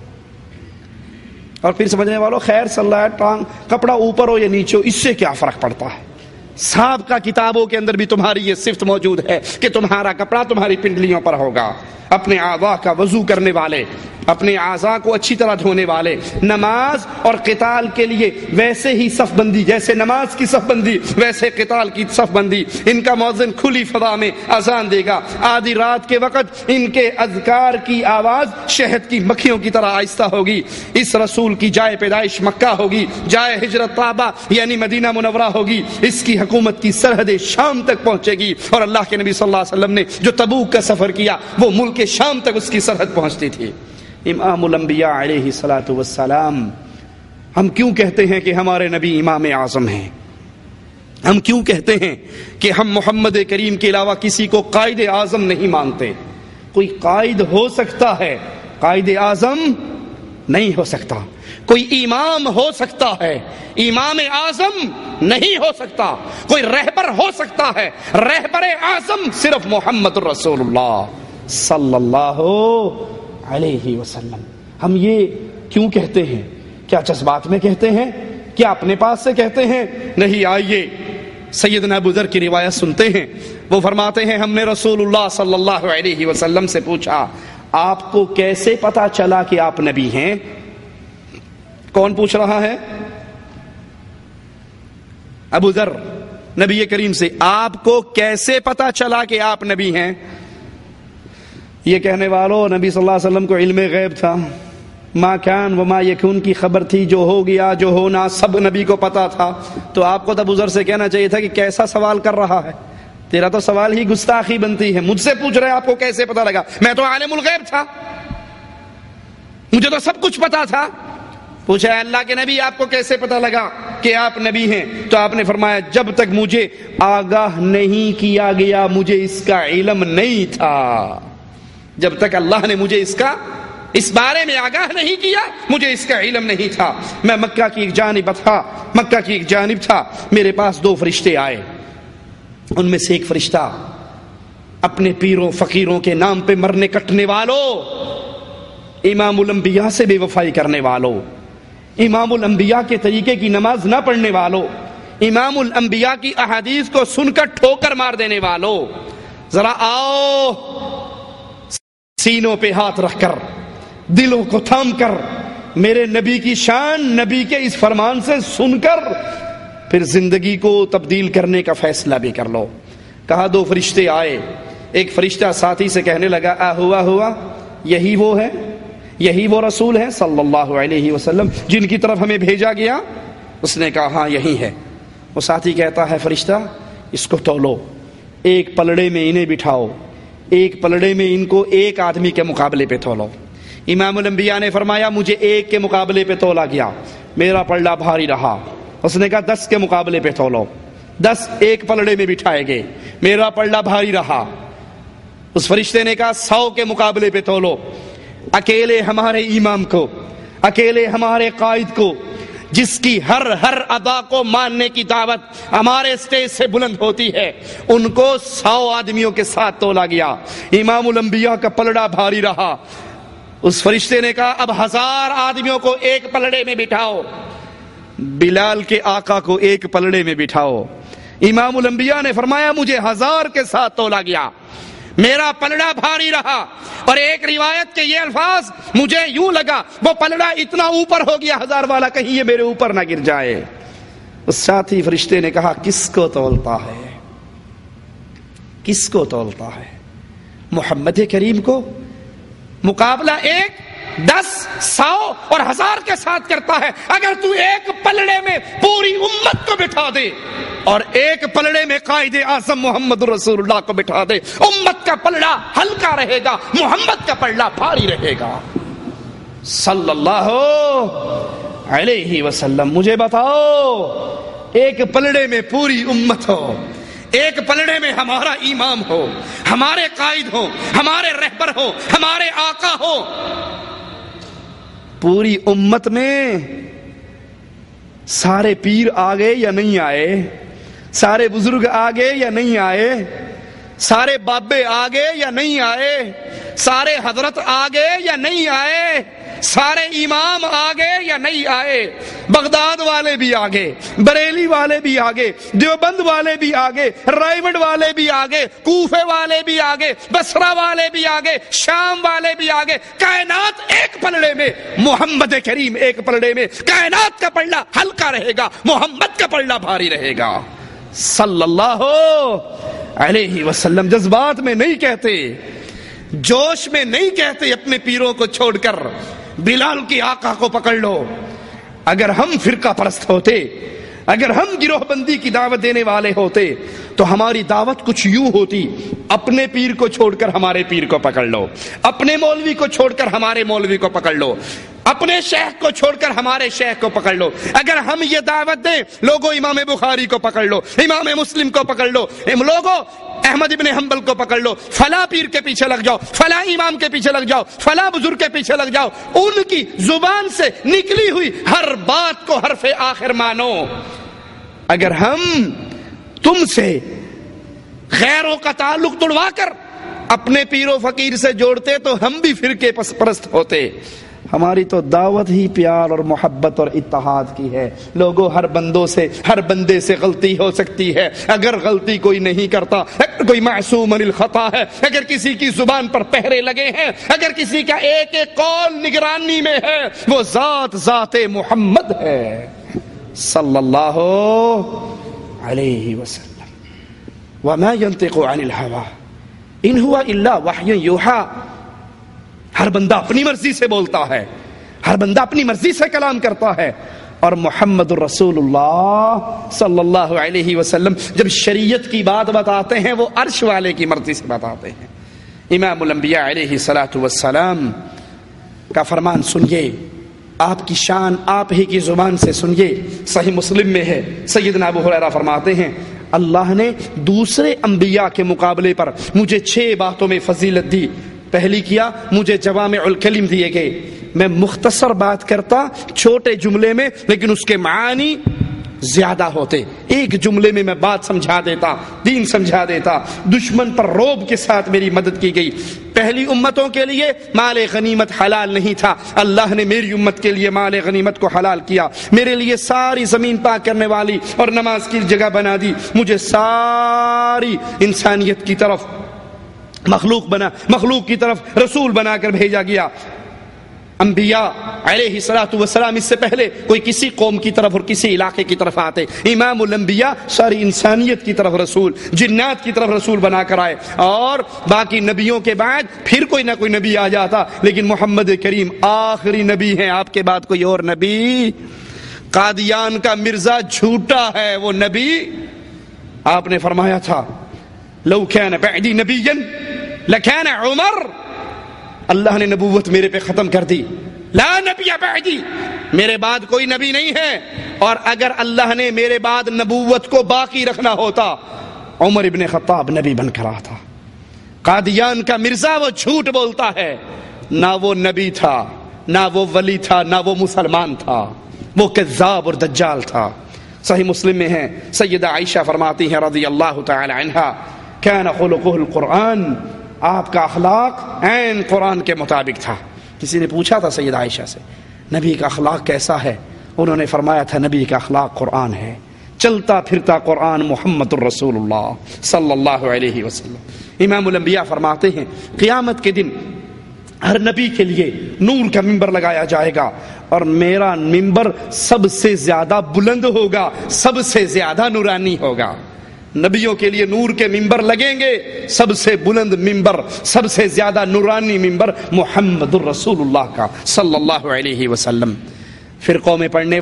اور پھر سمجھنے والوں خیر صلی اللہ علیہ ٹانگ کپڑا اوپر ہو یا نیچے ہو اس سے کیا فرق پڑتا ہے؟ سابقہ کتابوں کے اندر بھی تمہاری یہ صفت موجود ہے کہ تمہارا کپڑا تمہاری پنڈلیوں پر ہوگا۔ اپنے اعضاء کا وضو کرنے والے، اپنے اعضاء کو اچھی طرح دھونے والے، نماز اور قتال کے لیے ویسے ہی صف بندی، جیسے نماز کی صف بندی ویسے قتال کی صف بندی۔ ان کا مؤذن کھلی فضا میں اذان دے گا، آدھی رات کے وقت ان کے اذکار کی آواز شہد کی مکھیوں کی طرح آہستہ ہوگی۔ اس رسول کی جائے پیدائش مکہ ہوگی، جائے ہجرت طابہ یعنی مدینہ منورہ ہوگی، اس کی حکومت کی سرحد شام تک پہنچے گی، اور اللہ کے نبی صلی اللہ علیہ وسلم نے جو تبوک کا سفر کیا وہ ملک شام تک اس کی سرحد پہنچتی تھی۔ امام الانبیاء علیہ الصلوۃ والسلام، ہم کیوں کہتے ہیں کہ ہمارے نبی امام اعظم ہیں؟ ہم کیوں کہتے ہیں کہ ہم محمد کریم کے علاوہ کسی کو قائد اعظم نہیں مانتے؟ کوئی قائد ہو سکتا ہے، قائد اعظم نہیں ہو سکتا۔ کوئی امام ہو سکتا ہے، امام اعظم نہیں ہو سکتا۔ کوئی رہبر ہو سکتا ہے، رہبر اعظم صرف محمد رسول اللہ صلی اللہ علیہ وسلم۔ ہم یہ کیوں کہتے ہیں؟ کیا جذبات میں کہتے ہیں؟ کیا اپنے پاس سے کہتے ہیں؟ نہیں، آئیے سیدنا ابو ذر کی روایت سنتے ہیں۔ وہ فرماتے ہیں ہم نے رسول اللہ صلی اللہ علیہ وسلم سے پوچھا آپ کو کیسے پتا چلا کہ آپ نبی ہیں؟ کون پوچھ رہا ہے؟ ابو ذر نبی کریم سے، آپ کو کیسے پتا چلا کہ آپ نبی ہیں؟ یہ کہنے والوں، نبی صلی اللہ علیہ وسلم کو علم غیب تھا، ما کان وما یکون کی خبر تھی، جو ہو گیا جو ہونا سب نبی کو پتا تھا. تو آپ کو تو ابو ذر سے کہنا چاہیے تھا کہ کیسا سوال کر رہا ہے، تیرا تو سوال ہی گستاخی بنتی ہے، مجھ سے پوچھ رہے آپ کو کیسے پتا لگا؟ میں تو عالم الغیب تھا، مجھے تو سب کچھ پتا تھا. پوچھا اللہ کے نبی آپ کو کیسے پتا لگا کہ آپ نبی ہیں؟ تو آپ نے فرمایا جب تک مجھے آگاہ نہیں کیا گیا مجھے اس کا علم نہیں تھا. جب تک اللہ نے مجھے اس کا اس بارے میں آگاہ نہیں کیا مجھے اس کا علم نہیں تھا. میں مکہ کی ایک جانب تھا مکہ کی ایک جانب تھا میرے پاس دو فرشتے آئے. ان میں سے ایک فرشتہ اپنے پیروں فقیروں کے نام پہ مرنے کٹنے والوں، امام الانبیاء سے بے وفائی کرنے والوں، امام الانبیاء کے طریقے کی نماز نہ پڑھنے والوں، امام الانبیاء کی احادیث کو سن کر ٹھوکر مار دینے والوں، ذرا آؤ سینوں پہ ہاتھ رکھ کر دلوں کو تھام کر میرے نبی کی شان، نبی کے اس فرمان سے سن کر پھر زندگی کو تبدیل کرنے کا فیصلہ بھی کر لو. کہا دو فرشتے آئے. ایک فرشتہ ساتھی سے کہنے لگا آ ہوا ہوا یہی وہ ہے، یہی وہ رسول ہے صلی اللہ علیہ وسلم جن کی طرف ہمیں بھیجا گیا؟ اس نے کہا ہاں یہی ہے. وہ ساتھی کہتا ہے فرشتہ اس کو تولو، ایک پلڑے میں انہیں بٹھاؤ، ایک پلڑے میں ان کو ایک آدمی کے مقابلے پہ تولو. امام الانبیاء نے فرمایا مجھے ایک کے مقابلے پہ تولا گیا، میرا پلڑا بھاری رہا. اس نے کہا دس کے مقابلے پہ تولو، دس ایک پلڑے میں بٹھائے گئے، میرا پلڑا بھاری رہا. اس فرشتے نے کہا سو کے مقابلے پہ تولو. اکیلے ہمارے امام کو، اکیلے ہمارے قائد کو، جس کی ہر ہر ادا کو ماننے کی دعوت ہمارے اسٹیج سے بلند ہوتی ہے، ان کو سو آدمیوں کے ساتھ تولا گیا. امام الانبیاء کا پلڑا بھاری رہا. اس فرشتے نے کہا اب ہزار آدمیوں کو ایک پلڑے میں بٹھاؤ، بلال کے آقا کو ایک پلڑے میں بٹھاؤ. امام الانبیاء نے فرمایا مجھے ہزار کے ساتھ تولا گیا، میرا پلڑا بھاری رہا. اور ایک روایت کے یہ الفاظ مجھے یوں لگا وہ پلڑا اتنا اوپر ہو گیا ہزار والا کہیں یہ میرے اوپر نہ گر جائے. اس ساتھی فرشتے نے کہا کس کو تولتا ہے، کس کو تولتا ہے؟ محمد کریم کو. مقابلہ ایک دس سو اور ہزار کے ساتھ کرتا ہے. اگر تو ایک پلڑے میں پوری امت کو بٹھا دے اور ایک پلڑے میں قائد اعظم محمد رسول اللہ کو بٹھا دے، امت کا پلڑا ہلکا رہے گا، محمد کا پلڑا بھاری رہے گا صلی اللہ علیہ وسلم. مجھے بتاؤ ایک پلڑے میں پوری امت ہو، ایک پلڑے میں ہمارا امام ہو، ہمارے قائد ہو، ہمارے رہبر ہو، ہمارے آقا ہو، پوری امت میں سارے پیر آگے یا نہیں آئے، سارے بزرگ آگے یا نہیں آئے، سارے بابے آگے یا نہیں آئے، سارے حضرت آگے یا نہیں آئے، سارے امام آگے یا نہیں آئے، بغداد والے بھی آگے، بریلی والے بھی آگے، دیوبند والے بھی آگے، رائمنڈ والے بھی آگے، کوفے والے بھی آگے، بصرہ والے بھی آگے، شام والے بھی آگے. کائنات ایک پلڑے میں، محمد کریم ایک پلڑے میں. کائنات کا پلڑا ہلکا رہے گا، محمد کا پلڑا بھاری رہے گا صلی اللہ علیہ وسلم. جذبات میں نہیں کہتے، جوش میں نہیں کہتے اپنے پیروں کو چھوڑ کر بلال کی آقا کو پکڑ لو. اگر ہم فرقہ پرست ہوتے، اگر ہم گروہ بندی کی دعوت دینے والے ہوتے تو ہماری دعوت کچھ یوں ہوتی، اپنے پیر کو چھوڑ کر ہمارے پیر کو پکڑ لو، اپنے مولوی کو چھوڑ کر ہمارے مولوی کو پکڑ لو، اپنے شیخ کو چھوڑ کر ہمارے شیخ کو پکڑ لو. اگر ہم یہ دعوت دیں لوگوں امام بخاری کو پکڑ لو، امام مسلم کو پکڑ لو، لوگوں احمد ابن حنبل کو پکڑ لو، فلاں پیر کے پیچھے لگ جاؤ، فلاں امام کے پیچھے لگ جاؤ، فلاں بزرگ کے پیچھے لگ جاؤ، ان کی زبان سے نکلی ہوئی ہر بات کو حرف آخر مانو. اگر ہم تم سے غیروں کا تعلق توڑوا کر اپنے پیر و فقیر سے جوڑتے تو ہم بھی فرقے پرست ہوتے. ہماری تو دعوت ہی پیار اور محبت اور اتحاد کی ہے. لوگوں ہر بندوں سے، ہر بندے سے غلطی ہو سکتی ہے، اگر غلطی کوئی نہیں کرتا، اگر کوئی معصوم عن الخطا ہے، اگر کسی کی زبان پر پہرے لگے ہیں، اگر کسی کا ایک ایک قول نگرانی میں ہے، وہ ذات ذات محمد ہے صلی اللہ علیہ وسلم. وما ينطق عن الهوى ان هو الا وحی یوحى. ہر بندہ اپنی مرضی سے بولتا ہے، ہر بندہ اپنی مرضی سے کلام کرتا ہے، اور محمد الرسول اللہ صلی اللہ علیہ وسلم جب شریعت کی بات بتاتے ہیں وہ عرش والے کی مرضی سے بتاتے ہیں۔ امام الانبیاء علیہ الصلوۃ والسلام کا فرمان سنیے، آپ کی شان آپ ہی کی زبان سے سنیے، صحیح مسلم میں ہے، سیدنا ابو ہریرہ فرماتے ہیں اللہ نے دوسرے انبیاء کے مقابلے پر مجھے چھ باتوں میں فضیلت دی۔ پہلی کیا، مجھے جوامع الکلم دیے گئے، میں مختصر بات کرتا چھوٹے جملے میں لیکن اس کے معانی زیادہ ہوتے، ایک جملے میں میں بات سمجھا دیتا، دین سمجھا دیتا۔ دشمن پر روب کے ساتھ میری مدد کی گئی۔ پہلی امتوں کے لیے مال غنیمت حلال نہیں تھا، اللہ نے میری امت کے لیے مال غنیمت کو حلال کیا، میرے لیے ساری زمین پاک کرنے والی اور نماز کی جگہ بنا دی، مجھے ساری انسانیت کی طرف مخلوق بنا مخلوق کی طرف رسول بنا کر بھیجا گیا۔ انبیاء علیہ الصلوۃ والسلام اس سے پہلے کوئی کسی قوم کی طرف اور کسی علاقے کی طرف آتے، امام الانبیاء ساری انسانیت کی طرف رسول، جنات کی طرف رسول بنا کر آئے، اور باقی نبیوں کے بعد پھر کوئی نہ کوئی نبی آ جاتا، لیکن محمد کریم آخری نبی ہیں، آپ کے بعد کوئی اور نبی۔ قادیان کا مرزا جھوٹا ہے، وہ نبی آپ نے فرمایا تھا لو کان بعدی نبیا لکان عمر، اللہ نے نبوت میرے پہ ختم کر دی، لا نبی بعدی، میرے بعد کوئی نبی نہیں ہے، اور اگر اللہ نے میرے بعد نبوت کو باقی رکھنا ہوتا عمر ابن خطاب نبی بن کر آتا۔ قادیان کا مرزا وہ جھوٹ بولتا ہے، نہ وہ نبی تھا، نہ وہ ولی تھا، نہ وہ مسلمان تھا، وہ کذاب اور دجال تھا۔ صحیح مسلم میں ہے، سیدہ عائشہ فرماتی ہیں رضی اللہ تعالی عنہا کان خلقہ القرآن، آپ کا اخلاق عین قرآن کے مطابق تھا۔ کسی نے پوچھا تھا سیدہ عائشہ سے نبی کا اخلاق کیسا ہے، انہوں نے فرمایا تھا نبی کا اخلاق قرآن ہے، چلتا پھرتا قرآن محمد الرسول اللہ صلی اللہ علیہ وسلم۔ امام الانبیاء فرماتے ہیں قیامت کے دن ہر نبی کے لیے نور کا ممبر لگایا جائے گا، اور میرا ممبر سب سے زیادہ بلند ہوگا، سب سے زیادہ نورانی ہوگا۔ نبیوں کے لیے نور کے ممبر لگیں گے، سب سے بلند ممبر، سب سے زیادہ نورانی ممبر محمد الرسول اللہ کا صلی اللہ علیہ وسلم۔ فرقوں میں پڑھنے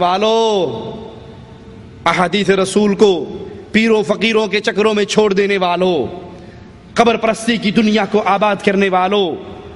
والوں، احادیث رسول کو پیروں فقیروں کے چکروں میں چھوڑ دینے والوں، قبر پرستی کی دنیا کو آباد کرنے والوں،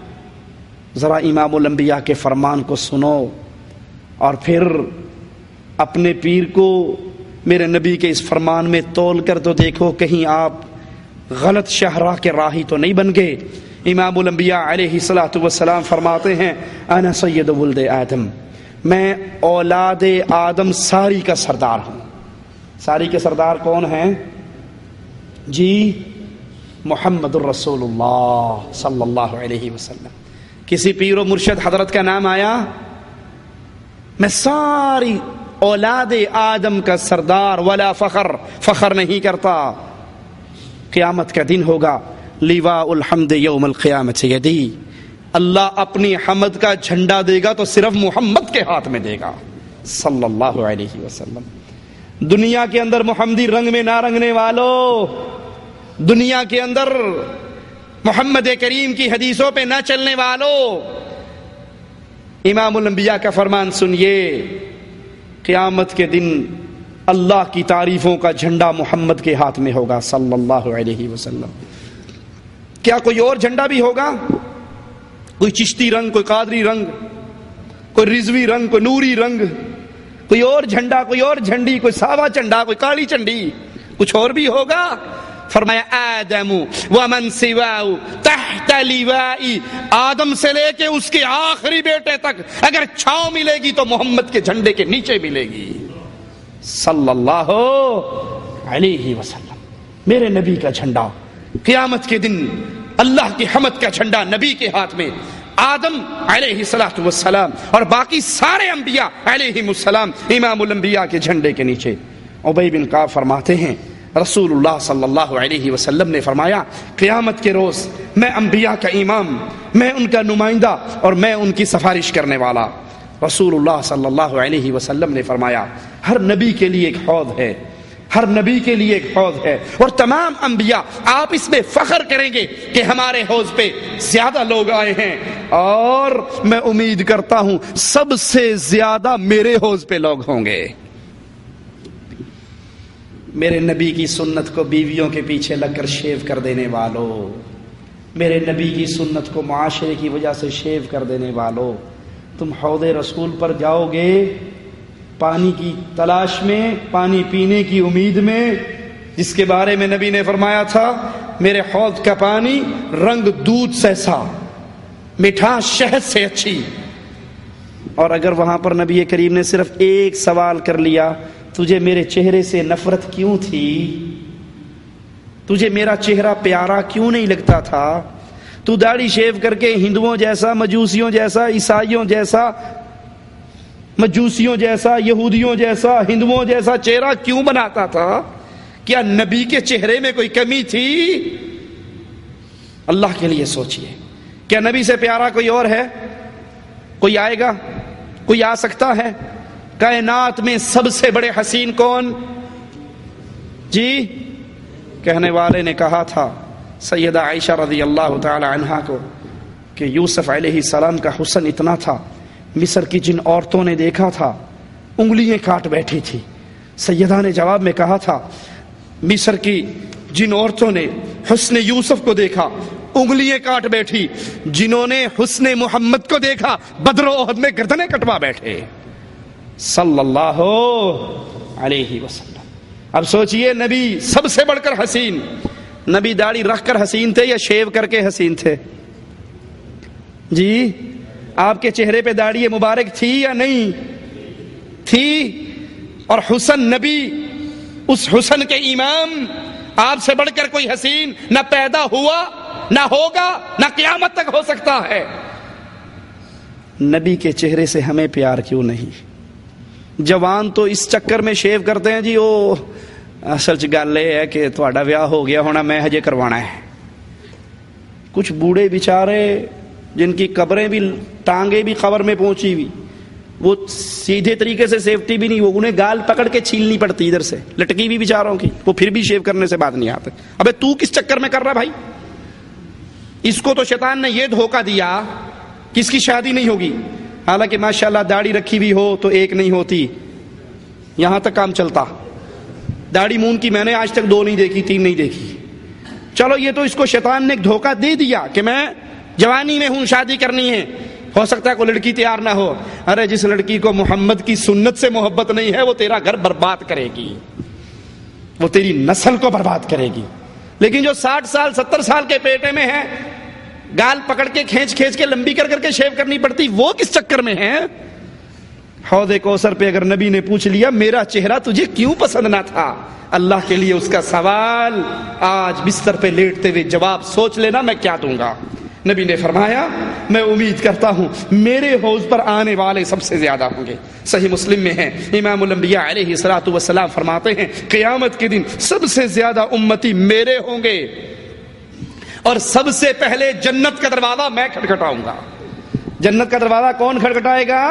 ذرا امام الانبیاء کے فرمان کو سنو، اور پھر اپنے پیر کو میرے نبی کے اس فرمان میں تول کر تو دیکھو کہیں آپ غلط شاہراہ کے راہی تو نہیں بن گئے۔ امام الانبیاء علیہ الصلوۃ والسلام فرماتے ہیں انا سید ولد آدم، میں اولاد آدم ساری کا سردار ہوں۔ ساری کے سردار کون ہیں جی؟ محمد الرسول اللہ صلی اللہ علیہ وسلم۔ کسی پیر و مرشد حضرت کا نام آیا؟ میں ساری اولاد آدم کا سردار، ولا فخر، فخر نہیں کرتا۔ قیامت کا دن ہوگا، لیواء الحمد یوم القیامت یدی، اللہ اپنی حمد کا جھنڈا دے گا تو صرف محمد کے ہاتھ میں دے گا صلی اللہ علیہ وسلم۔ دنیا کے اندر محمدی رنگ میں نہ رنگنے والوں، دنیا کے اندر محمد کریم کی حدیثوں پہ نہ چلنے والوں، امام الانبیاء کا فرمان سنیے، قیامت کے دن اللہ کی تعریفوں کا جھنڈا محمد کے ہاتھ میں ہوگا صلی اللہ علیہ وسلم۔ کیا کوئی اور جھنڈا بھی ہوگا؟ کوئی چشتی رنگ، کوئی قادری رنگ، کوئی رضوی رنگ، کوئی نوری رنگ، کوئی اور جھنڈا، کوئی اور جھنڈی، کوئی ساوا جھنڈا، کوئی کالی جھنڈی، کچھ اور بھی ہوگا؟ فرمایا آدم ومن سواہ تحت لیوائی، آدم سے لے کے اس کے آخری بیٹے تک اگر چھاؤں ملے گی تو محمد کے جھنڈے کے نیچے ملے گی صلی اللہ علیہ وسلم۔ میرے نبی کا جھنڈا قیامت کے دن، اللہ کی حمد کا جھنڈا نبی کے ہاتھ میں، آدم علیہ الصلوۃ والسلام اور باقی سارے انبیاء علیہم السلام امام الانبیاء کے جھنڈے کے نیچے۔ ابی بن کعب فرماتے ہیں رسول اللہ صلی اللہ علیہ وسلم نے فرمایا قیامت کے روز میں انبیاء کا امام، میں ان کا نمائندہ اور میں ان کی سفارش کرنے والا۔ رسول اللہ صلی اللہ علیہ وسلم نے فرمایا ہر نبی کے لیے ایک حوض ہے، ہر نبی کے لیے ایک حوض ہے، اور تمام انبیاء آپ اس میں فخر کریں گے کہ ہمارے حوض پہ زیادہ لوگ آئے ہیں، اور میں امید کرتا ہوں سب سے زیادہ میرے حوض پہ لوگ ہوں گے۔ میرے نبی کی سنت کو بیویوں کے پیچھے لگ کر شیو کر دینے والوں، میرے نبی کی سنت کو معاشرے کی وجہ سے شیو کر دینے والوں، تم حوض رسول پر جاؤ گے پانی کی تلاش میں، پانی پینے کی امید میں، جس کے بارے میں نبی نے فرمایا تھا میرے حوض کا پانی رنگ دودھ سیسا، مٹھاس شہد سے اچھی۔ اور اگر وہاں پر نبی کریم نے صرف ایک سوال کر لیا، تجھے میرے چہرے سے نفرت کیوں تھی؟ تجھے میرا چہرہ پیارا کیوں نہیں لگتا تھا؟ تو داڑھی شیو کر کے ہندوؤں جیسا، مجوسیوں جیسا، عیسائیوں جیسا مجوسیوں جیسا یہودیوں جیسا ہندوؤں جیسا چہرہ کیوں بناتا تھا؟ کیا نبی کے چہرے میں کوئی کمی تھی؟ اللہ کے لیے سوچئے، کیا نبی سے پیارا کوئی اور ہے؟ کوئی آئے گا؟ کوئی آ سکتا ہے؟ کائنات میں سب سے بڑے حسین کون؟ جی کہنے والے نے کہا تھا سیدہ عائشہ رضی اللہ تعالی عنہا کو کہ یوسف علیہ السلام کا حسن اتنا تھا، مصر کی جن عورتوں نے دیکھا تھا انگلیاں کاٹ بیٹھی تھی۔ سیدہ نے جواب میں کہا تھا مصر کی جن عورتوں نے حسن یوسف کو دیکھا انگلیاں کاٹ بیٹھی، جنہوں نے حسن محمد کو دیکھا بدر و احد میں گردنیں کٹوا بیٹھے صلی اللہ علیہ وسلم۔ اب سوچئے نبی سب سے بڑھ کر حسین، نبی داڑھی رکھ کر حسین تھے یا شیو کر کے حسین تھے؟ جی آپ کے چہرے پہ داڑھی مبارک تھی یا نہیں تھی؟ اور حسن نبی، اس حسن کے امام، آپ سے بڑھ کر کوئی حسین نہ پیدا ہوا، نہ ہوگا، نہ قیامت تک ہو سکتا ہے۔ نبی کے چہرے سے ہمیں پیار کیوں نہیں؟ جوان تو اس چکر میں شیو کرتے ہیں جی وہ اصل چ گل یہ ہے کہ تہاڈا ویاہ ہو گیا ہونا، میں ہجے کروانا ہے۔ کچھ بوڑھے بیچارے جن کی قبریں بھی ٹانگیں بھی قبر میں پہنچی ہوئی، وہ سیدھے طریقے سے سیفٹی بھی نہیں، وہ انہیں گال پکڑ کے چھیلنی پڑتی ادھر سے، لٹکی بھی بیچاروں کی، وہ پھر بھی شیو کرنے سے بات نہیں آتے۔ ابے تو کس چکر میں کر رہا بھائی؟ اس کو تو شیطان نے یہ دھوکہ دیا کہ اس کی شادی نہیں ہوگی، حالانکہ ماشاءاللہ داڑھی رکھی بھی ہو تو ایک نہیں ہوتی، یہاں تک کام چلتا۔ داڑھی مون کی میں نے آج تک دو نہیں دیکھی، تین نہیں دیکھی۔ چلو یہ تو اس کو شیطان نے ایک دھوکہ دے دیا کہ میں جوانی میں ہوں، شادی کرنی ہے، ہو سکتا ہے کوئی لڑکی تیار نہ ہو۔ ارے جس لڑکی کو محمد کی سنت سے محبت نہیں ہے وہ تیرا گھر برباد کرے گی، وہ تیری نسل کو برباد کرے گی۔ لیکن جو ساٹھ سال ستر سال کے پیٹے میں ہے، گال پکڑ کے کھینچ کھینچ کے لمبی کر کر کے شیو کرنی پڑتی، وہ کس چکر میں ہے؟ حوض کوثر پہ اگر نبی نے پوچھ لیا میرا چہرہ تجھے کیوں پسند نہ تھا، اللہ کے لیے اس کا سوال آج بستر پہ لیٹتے ہوئے جواب سوچ لینا میں کیا دوں گا۔ نبی نے فرمایا میں امید کرتا ہوں میرے حوض پر آنے والے سب سے زیادہ ہوں گے۔ صحیح مسلم میں ہے، امام الانبیاء علیہ الصلوۃ والسلام فرماتے ہیں قیامت کے دن سب سے زیادہ امتی میرے ہوں گے، اور سب سے پہلے جنت کا دروازہ میں کھٹکھٹاؤں گا۔ جنت کا دروازہ کون کھٹکھٹائے گا؟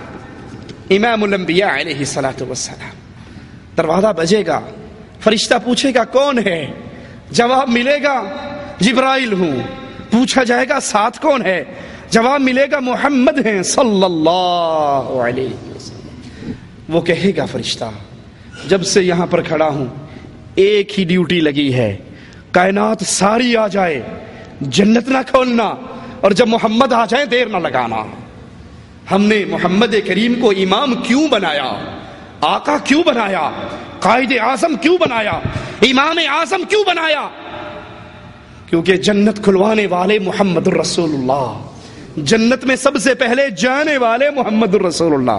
امام الانبیاء علیہ الصلوۃ والسلام۔ دروازہ بجے گا، فرشتہ پوچھے گا کون ہے؟ جواب ملے گا جبرائیل ہوں۔ پوچھا جائے گا ساتھ کون ہے؟ جواب ملے گا محمد ہیں صلی اللہ علیہ وسلم۔ وہ کہے گا فرشتہ جب سے یہاں پر کھڑا ہوں ایک ہی ڈیوٹی لگی ہے، کائنات ساری آ جائے جنت نہ کھولنا، اور جب محمد آ جائے دیر نہ لگانا۔ ہم نے محمد کریم کو امام کیوں بنایا، آقا کیوں بنایا، قائد اعظم کیوں بنایا، امام اعظم کیوں بنایا؟ کیونکہ جنت کھلوانے والے محمد الرسول اللہ، جنت میں سب سے پہلے جانے والے محمد الرسول اللہ۔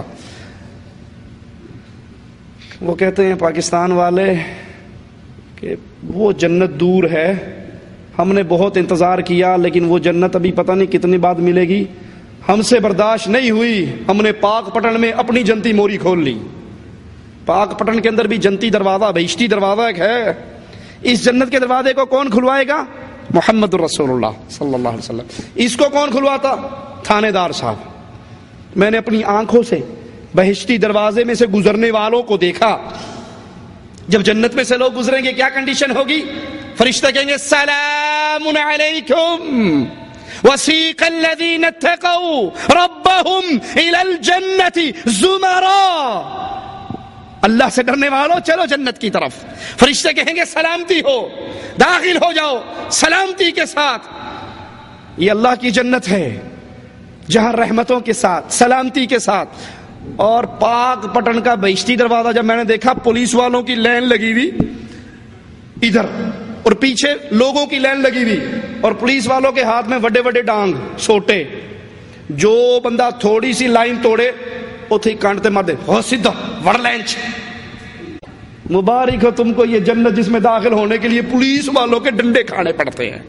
وہ کہتے ہیں پاکستان والے کہ وہ جنت دور ہے، ہم نے بہت انتظار کیا لیکن وہ جنت ابھی پتہ نہیں کتنی بعد ملے گی، ہم سے برداشت نہیں ہوئی، ہم نے پاک پٹن میں اپنی جنتی موری کھول لی۔ پاک پٹن کے اندر بھی جنتی دروازہ، بہشتی دروازہ ایک ہے۔ اس جنت کے دروازے کو کون کھلوائے گا؟ محمد الرسول اللہ صلی اللہ علیہ وسلم۔ اس کو کون کھلواتا؟ تھانے دار صاحب۔ میں نے اپنی آنکھوں سے بہشتی دروازے میں سے گزرنے والوں کو دیکھا، جب جنت میں سے لوگ گزریں گے کیا کنڈیشن ہوگی؟ فرشتے کہیں گے سلام علیکم وسیق الذین اتقوا ربهم الی الجنة زمرا، اللہ سے ڈرنے والوں چلو جنت کی طرف۔ فرشتے کہیں گے سلامتی ہو، داخل ہو جاؤ سلامتی کے ساتھ۔ یہ اللہ کی جنت ہے جہاں رحمتوں کے ساتھ سلامتی کے ساتھ۔ اور پاک پٹن کا بہشتی دروازہ جب میں نے دیکھا، پولیس والوں کی لائن لگی ہوئی ادھر اور پیچھے لوگوں کی لائن لگی ہوئی، اور پولیس والوں کے ہاتھ میں بڑے بڑے ڈانگ سوٹے، جو بندہ تھوڑی سی لائن توڑے اتھی کانٹتے مار دے، ہو سیدھا وڑ لائن چ۔ مبارک ہو تم کو یہ جنت جس میں داخل ہونے کے لیے پولیس والوں کے ڈنڈے کھانے پڑتے ہیں۔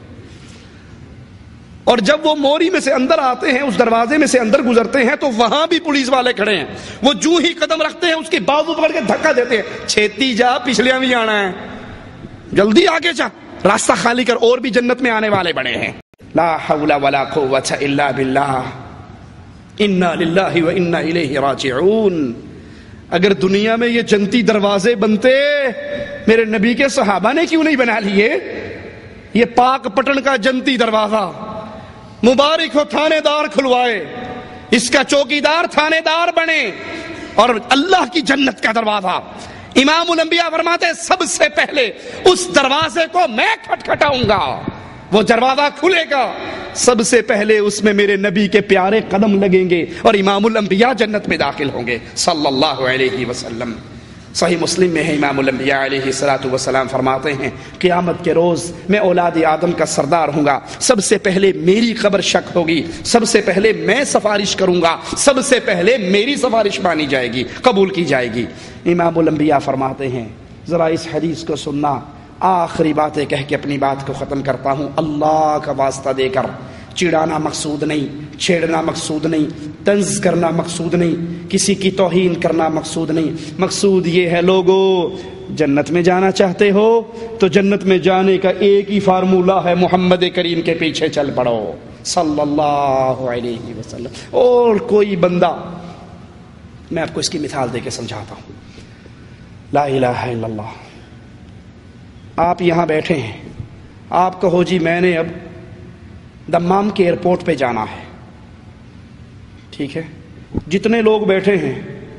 اور جب وہ موری میں سے اندر آتے ہیں، اس دروازے میں سے اندر گزرتے ہیں، تو وہاں بھی پولیس والے کھڑے ہیں۔ وہ جو ہی قدم رکھتے ہیں اس کے بازو پکڑ کے دھکا دیتے ہیں، چھیتی جا پچھلیاں بھی آنا ہے، جلدی آگے جا، راستہ خالی کر، اور بھی جنت میں آنے والے بڑے ہیں۔ لا حول ولا قوت الا باللہ، انا للہ و انا الیہ راجعون۔ اگر دنیا میں یہ جنتی دروازے بنتے، میرے نبی کے صحابہ نے کیوں نہیں بنا لیے؟ یہ پاک پٹن کا جنتی دروازہ مبارک ہو، تھانے دار کھلوائے، اس کا چوکیدار تھانے دار بنے، اور اللہ کی جنت کا دروازہ۔ امام الانبیاء فرماتے ہیں سب سے پہلے اس دروازے کو میں کھٹکھٹاؤں گا، وہ دروازہ کھلے گا، سب سے پہلے اس میں میرے نبی کے پیارے قدم لگیں گے، اور امام الانبیاء جنت میں داخل ہوں گے صلی اللہ علیہ وسلم۔ صحیح مسلم میں ہے، امام الانبیاء علیہ الصلوۃ والسلام فرماتے ہیں قیامت کے روز میں اولاد آدم کا سردار ہوں گا، سب سے پہلے میری قبر شک ہوگی، سب سے پہلے میں سفارش کروں گا، سب سے پہلے میری سفارش مانی جائے گی، قبول کی جائے گی۔ امام الانبیاء فرماتے ہیں، ذرا اس حدیث کو سننا، آخری باتیں کہہ کے اپنی بات کو ختم کرتا ہوں۔ اللہ کا واسطہ دے کر چڑانا مقصود نہیں، چھیڑنا مقصود نہیں، طنز کرنا مقصود نہیں، کسی کی توہین کرنا مقصود نہیں، مقصود یہ ہے لوگو جنت میں جانا چاہتے ہو تو جنت میں جانے کا ایک ہی فارمولہ ہے، محمد کریم کے پیچھے چل پڑو صلی اللہ علیہ وسلم۔ اور کوئی بندہ، میں آپ کو اس کی مثال دے کے سمجھاتا ہوں۔ لا الہ الا اللہ، آپ یہاں بیٹھے ہیں، آپ کہو جی میں نے اب دمام کے ایئرپورٹ پہ جانا ہے، ٹھیک ہے، جتنے لوگ بیٹھے ہیں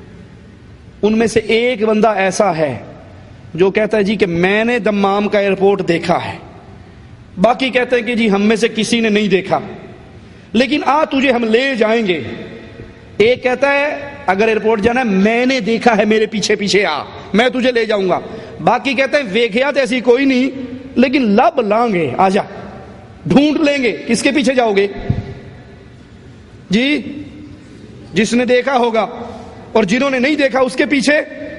ان میں سے ایک بندہ ایسا ہے جو کہتا ہے جی کہ میں نے دمام کا ایئرپورٹ دیکھا ہے، باقی کہتے ہیں کہ جی ہم میں سے کسی نے نہیں دیکھا، لیکن آ تجھے ہم لے جائیں گے۔ ایک کہتا ہے اگر ایئرپورٹ جانا ہے میں نے دیکھا ہے، میرے پیچھے پیچھے آ، میں تجھے لے جاؤں گا۔ باقی کہتے ہیں ویکھیا تو ایسی کوئی نہیں لیکن لب لائیں گے، آ جا، ڈھونڈ لیں گے۔ کس کے پیچھے جاؤ گے جی؟ جس نے دیکھا ہوگا، اور جنہوں نے نہیں دیکھا اس کے پیچھے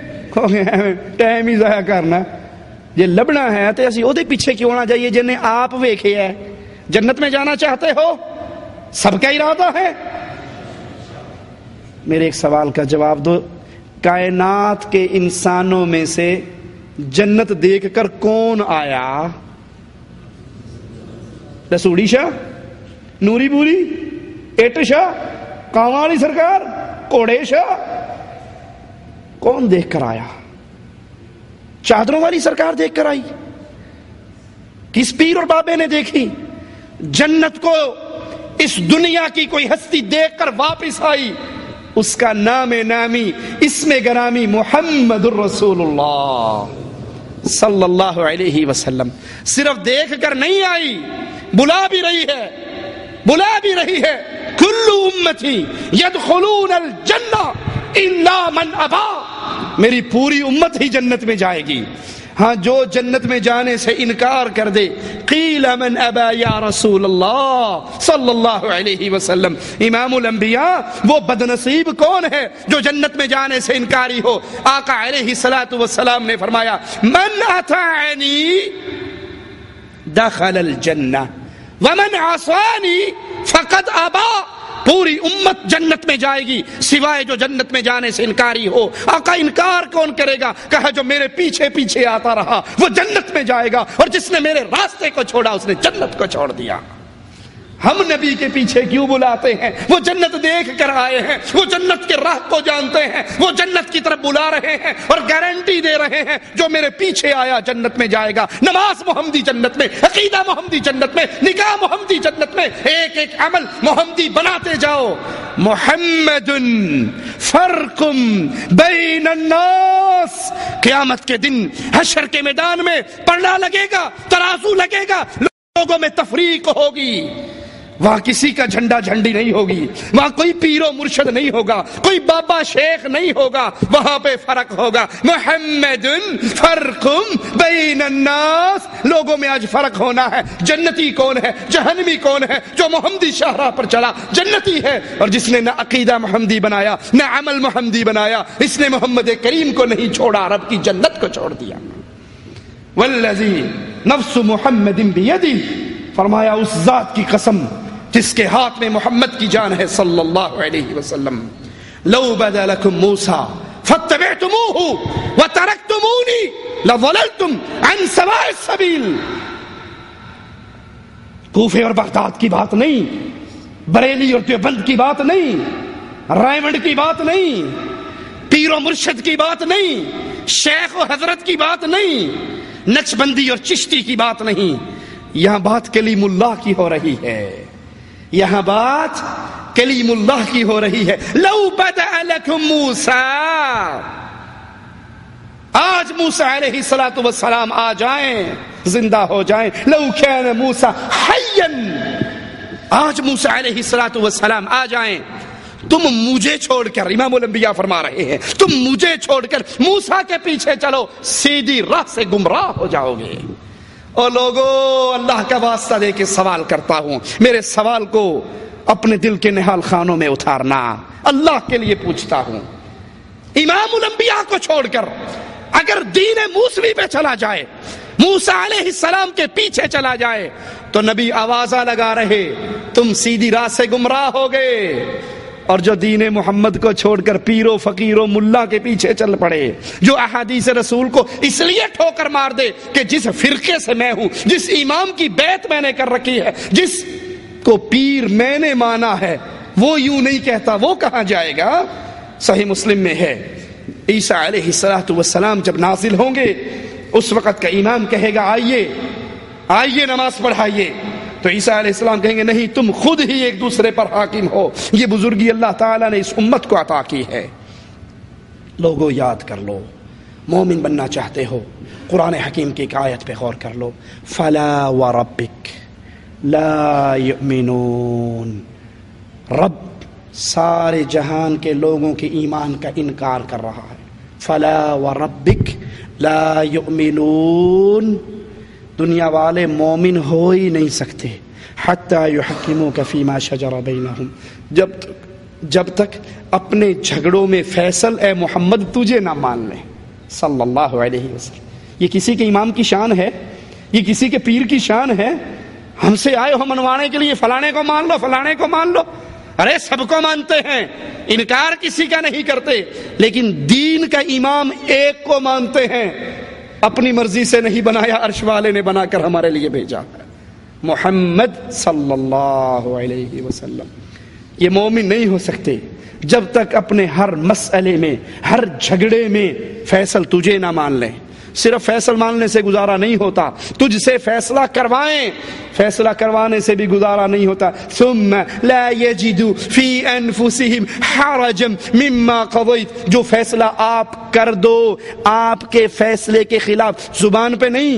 ٹائم ہی ضائع کرنا۔ یہ لبنا ہے تو اسی وہ پیچھے کیوں نہ جائیے جنہیں آپ ویکھے ہے؟ جنت میں جانا چاہتے ہو، سب کا ارادہ ہے۔ میرے ایک سوال کا جواب دو، کائنات کے انسانوں میں سے جنت دیکھ کر کون آیا؟ رسولی شاہ، نوری بوری، ایٹ شاہ، کانوالی سرکار، کوڑے شاہ، کون دیکھ کر آیا؟ چادروں والی سرکار دیکھ کر آئی؟ کس پیر اور بابے نے دیکھی؟ جنت کو اس دنیا کی کوئی ہستی دیکھ کر واپس آئی، اس کا نام نامی، اسم گرامی محمد الرسول اللہ صلی اللہ علیہ وسلم۔ صرف دیکھ کر نہیں آئی، بلا بھی رہی ہے، بلا بھی رہی ہے، کل امتی یدخلون الجنہ الا من ابا، میری پوری امت ہی جنت میں جائے گی، ہاں جو جنت میں جانے سے انکار کر دے۔ قیل من ابا یا رسول اللہ صلی اللہ علیہ وسلم، امام الانبیاء وہ بدنصیب کون ہے جو جنت میں جانے سے انکاری ہو؟ آقا علیہ الصلوۃ والسلام نے فرمایا من اطاعنی دخل الجنہ ومن عصانی فقد ابا، پوری امت جنت میں جائے گی سوائے جو جنت میں جانے سے انکاری ہو۔ آقا انکار کون کرے گا؟ کہا جو میرے پیچھے پیچھے آتا رہا وہ جنت میں جائے گا، اور جس نے میرے راستے کو چھوڑا اس نے جنت کو چھوڑ دیا۔ ہم نبی کے پیچھے کیوں بلاتے ہیں؟ وہ جنت دیکھ کر آئے ہیں، وہ جنت کے راہ کو جانتے ہیں، وہ جنت کی طرف بلا رہے ہیں اور گارنٹی دے رہے ہیں جو میرے پیچھے آیا جنت میں جائے گا۔ نماز محمدی جنت میں، عقیدہ محمدی جنت میں، نکاح محمدی جنت میں، ایک ایک عمل محمدی بناتے جاؤ۔ محمد فرق بین الناس، قیامت کے دن حشر کے میدان میں پلڑا لگے گا، ترازو لگے گا، لوگوں میں تفریق ہوگی۔ وہاں کسی کا جھنڈا جھنڈی نہیں ہوگی، وہاں کوئی پیر و مرشد نہیں ہوگا، کوئی بابا شیخ نہیں ہوگا، وہاں پہ فرق ہوگا۔ محمد فرق بین الناس، لوگوں میں آج فرق ہونا ہے، جنتی کون ہے، جہنمی کون ہے۔ جو محمدی شاہراہ پر چلا جنتی ہے، اور جس نے نہ عقیدہ محمدی بنایا نہ عمل محمدی بنایا، اس نے محمد کریم کو نہیں چھوڑا، رب کی جنت کو چھوڑ دیا۔ والذی نفس محمد بیدی، فرمایا اس ذات کی قسم جس کے ہاتھ میں محمد کی جان ہے صلی اللہ علیہ وسلم، لو بدا لکم موسیٰ فاتبعتموہ وترکتمونی لضللتم عن سواء السبیل۔ کوفے اور بغداد کی بات نہیں، بریلی اور دیوبند کی بات نہیں، رائمنڈ کی بات نہیں، پیر و مرشد کی بات نہیں، شیخ و حضرت کی بات نہیں، نقشبندی اور چشتی کی بات نہیں، یہاں بات کلیم اللہ کی ہو رہی ہے، یہاں بات کلیم اللہ کی ہو رہی ہے۔ لو بدأ لکم موسیٰ، آج موسیٰ علیہ الصلوۃ والسلام آ جائیں، زندہ ہو جائیں، لو کان موسیٰ حیا، آج موسیٰ علیہ الصلوۃ والسلام آ جائیں، تم مجھے چھوڑ کر، امام الانبیاء فرما رہے ہیں، تم مجھے چھوڑ کر موسیٰ کے پیچھے چلو، سیدھی راہ سے گمراہ ہو جاؤ گے۔ اور لوگوں، اللہ کا واسطہ دے کے سوال کرتا ہوں، میرے سوال کو اپنے دل کے نہال خانوں میں اتارنا، اللہ کے لیے پوچھتا ہوں۔ امام الانبیاء کو چھوڑ کر اگر دین موسوی پہ چلا جائے، موسیٰ علیہ السلام کے پیچھے چلا جائے، تو نبی آوازہ لگا رہے تم سیدھی راہ سے گمراہ ہو گئے۔ اور جو دین محمد کو چھوڑ کر پیرو فقیرو ملا کے پیچھے چل پڑے، جو احادیث رسول کو اس لیے ٹھوکر مار دے کہ جس فرقے سے میں ہوں، جس امام کی بیعت میں نے کر رکھی ہے، جس کو پیر میں نے مانا ہے، وہ یوں نہیں کہتا، وہ کہاں جائے گا؟ صحیح مسلم میں ہے، عیسیٰ علیہ الصلوۃ والسلام جب نازل ہوں گے، اس وقت کا امام کہے گا آئیے آئیے نماز پڑھائیے، تو عیسیٰ علیہ السلام کہیں گے نہیں، تم خود ہی ایک دوسرے پر حاکم ہو۔ یہ بزرگی اللہ تعالیٰ نے اس امت کو عطا کی ہے۔ لوگوں یاد کر لو، مومن بننا چاہتے ہو، قرآن حکیم کی ایک آیت پہ غور کر لو، فلا وربک لا یؤمنون، رب سارے جہان کے لوگوں کے ایمان کا انکار کر رہا ہے۔ فلا وربک لا یؤمنون، دنیا والے مومن ہو ہی نہیں سکتے، حتی یحکموک فیما شجر بینہم، جب تک جب تک اپنے جھگڑوں میں فیصل اے محمد تجھے نہ مان لیں صلی اللہ علیہ وسلم۔ یہ کسی کے امام کی شان ہے، یہ کسی کے پیر کی شان ہے؟ ہم سے آئے ہو منوانے کے لیے فلانے کو مان لو، فلانے کو مان لو، ارے سب کو مانتے ہیں، انکار کسی کا نہیں کرتے، لیکن دین کا امام ایک کو مانتے ہیں، اپنی مرضی سے نہیں بنایا، عرش والے نے بنا کر ہمارے لیے بھیجا، محمد صلی اللہ علیہ وسلم۔ یہ مومن نہیں ہو سکتے جب تک اپنے ہر مسئلے میں، ہر جھگڑے میں فیصل تجھے نہ مان لیں۔ صرف فیصل ماننے سے گزارا نہیں ہوتا، تجھ سے فیصلہ کروائیں، فیصلہ کروانے سے بھی گزارا نہیں ہوتا۔ ثم لا یجدوا فی انفسہم حرجا مما قضیت، جو فیصلہ آپ کر دو آپ کے فیصلے کے خلاف، زبان پہ نہیں،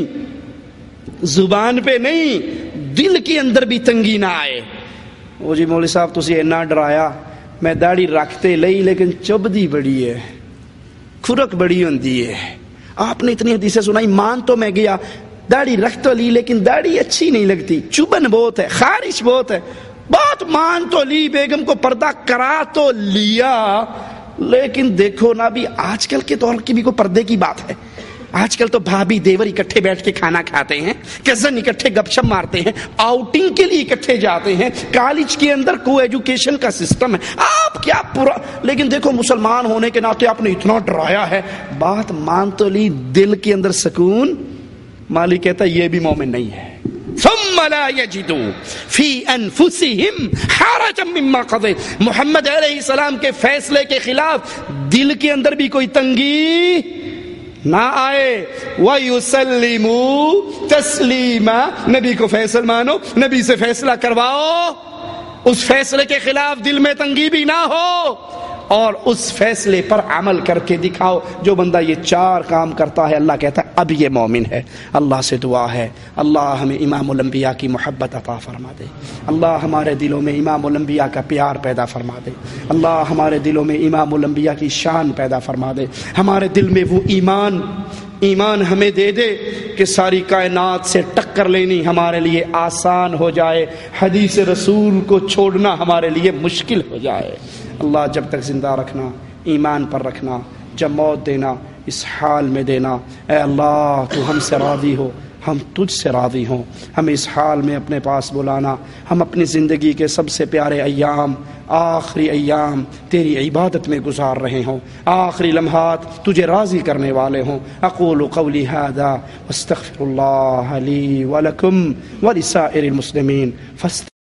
زبان پہ نہیں، دل کے اندر بھی تنگی نہ آئے۔ وہ جی مولوی صاحب تسی اینا ڈرایا، میں داڑھی رکھتے لئی لیکن چبدی بڑی ہے، کھرک بڑی ہوندی ہے۔ آپ نے اتنی حدیثیں سنائی، مان تو میں گیا، داڑھی رکھ تو لی لیکن داڑھی اچھی نہیں لگتی، چبن بہت ہے، خارش بہت ہے، بات مان تو لی، بیگم کو پردہ کرا تو لیا، لیکن دیکھو نا بھی آج کل کے دور کی بھی کوئی پردے کی بات ہے؟ آج کل تو بھابھی دیور اکٹھے بیٹھ کے کھانا کھاتے ہیں، کزن اکٹھے گپ شپ مارتے ہیں، آؤٹنگ کے لیے اکٹھے جاتے ہیں، کالج کے اندر کو ایجوکیشن کا سسٹم ہے، آپ کیا پورا، لیکن دیکھو مسلمان ہونے کے ناطے آپ نے اتنا ڈرایا ہے، بات مان تو لی، دل کے اندر سکون، مالک کہتا ہے یہ بھی مومن نہیں ہے۔ ثم ثم لا يجدوا في انفسهم حرجا مما قضيت. محمد علیہ السلام کے فیصلے کے خلاف دل کے اندر بھی کوئی تنگی نہ آئے. وَيُسَلِّمُوا تَسْلِيمًا، نبی کو فیصل مانو، نبی سے فیصلہ کرواؤ، اس فیصلے کے خلاف دل میں تنگی بھی نہ ہو، اور اس فیصلے پر عمل کر کے دکھاؤ. جو بندہ یہ چار کام کرتا ہے اللہ کہتا ہے اب یہ مومن ہے. اللہ سے دعا ہے اللہ ہمیں امام الانبیاء کی محبت عطا فرما دے. اللہ ہمارے دلوں میں امام الانبیاء کا پیار پیدا فرما دے. اللہ ہمارے دلوں میں امام الانبیاء کی شان پیدا فرما دے. ہمارے دل میں وہ ایمان ایمان ہمیں دے دے کہ ساری کائنات سے ٹکر لینی ہمارے لیے آسان ہو جائے، حدیث رسول کو چھوڑنا ہمارے لیے مشکل ہو جائے. اللہ جب تک زندہ رکھنا، ایمان پر رکھنا، جب موت دینا اس حال میں دینا. اے اللہ تو ہم سے راضی ہو، ہم تجھ سے راضی ہوں. ہمیں اس حال میں اپنے پاس بلانا. ہم اپنی زندگی کے سب سے پیارے ایام، آخری ایام تیری عبادت میں گزار رہے ہوں، آخری لمحات تجھے راضی کرنے والے ہوں. اقول قولی ھذا واستغفر اللہ لی ولکم ولسائر المسلمین.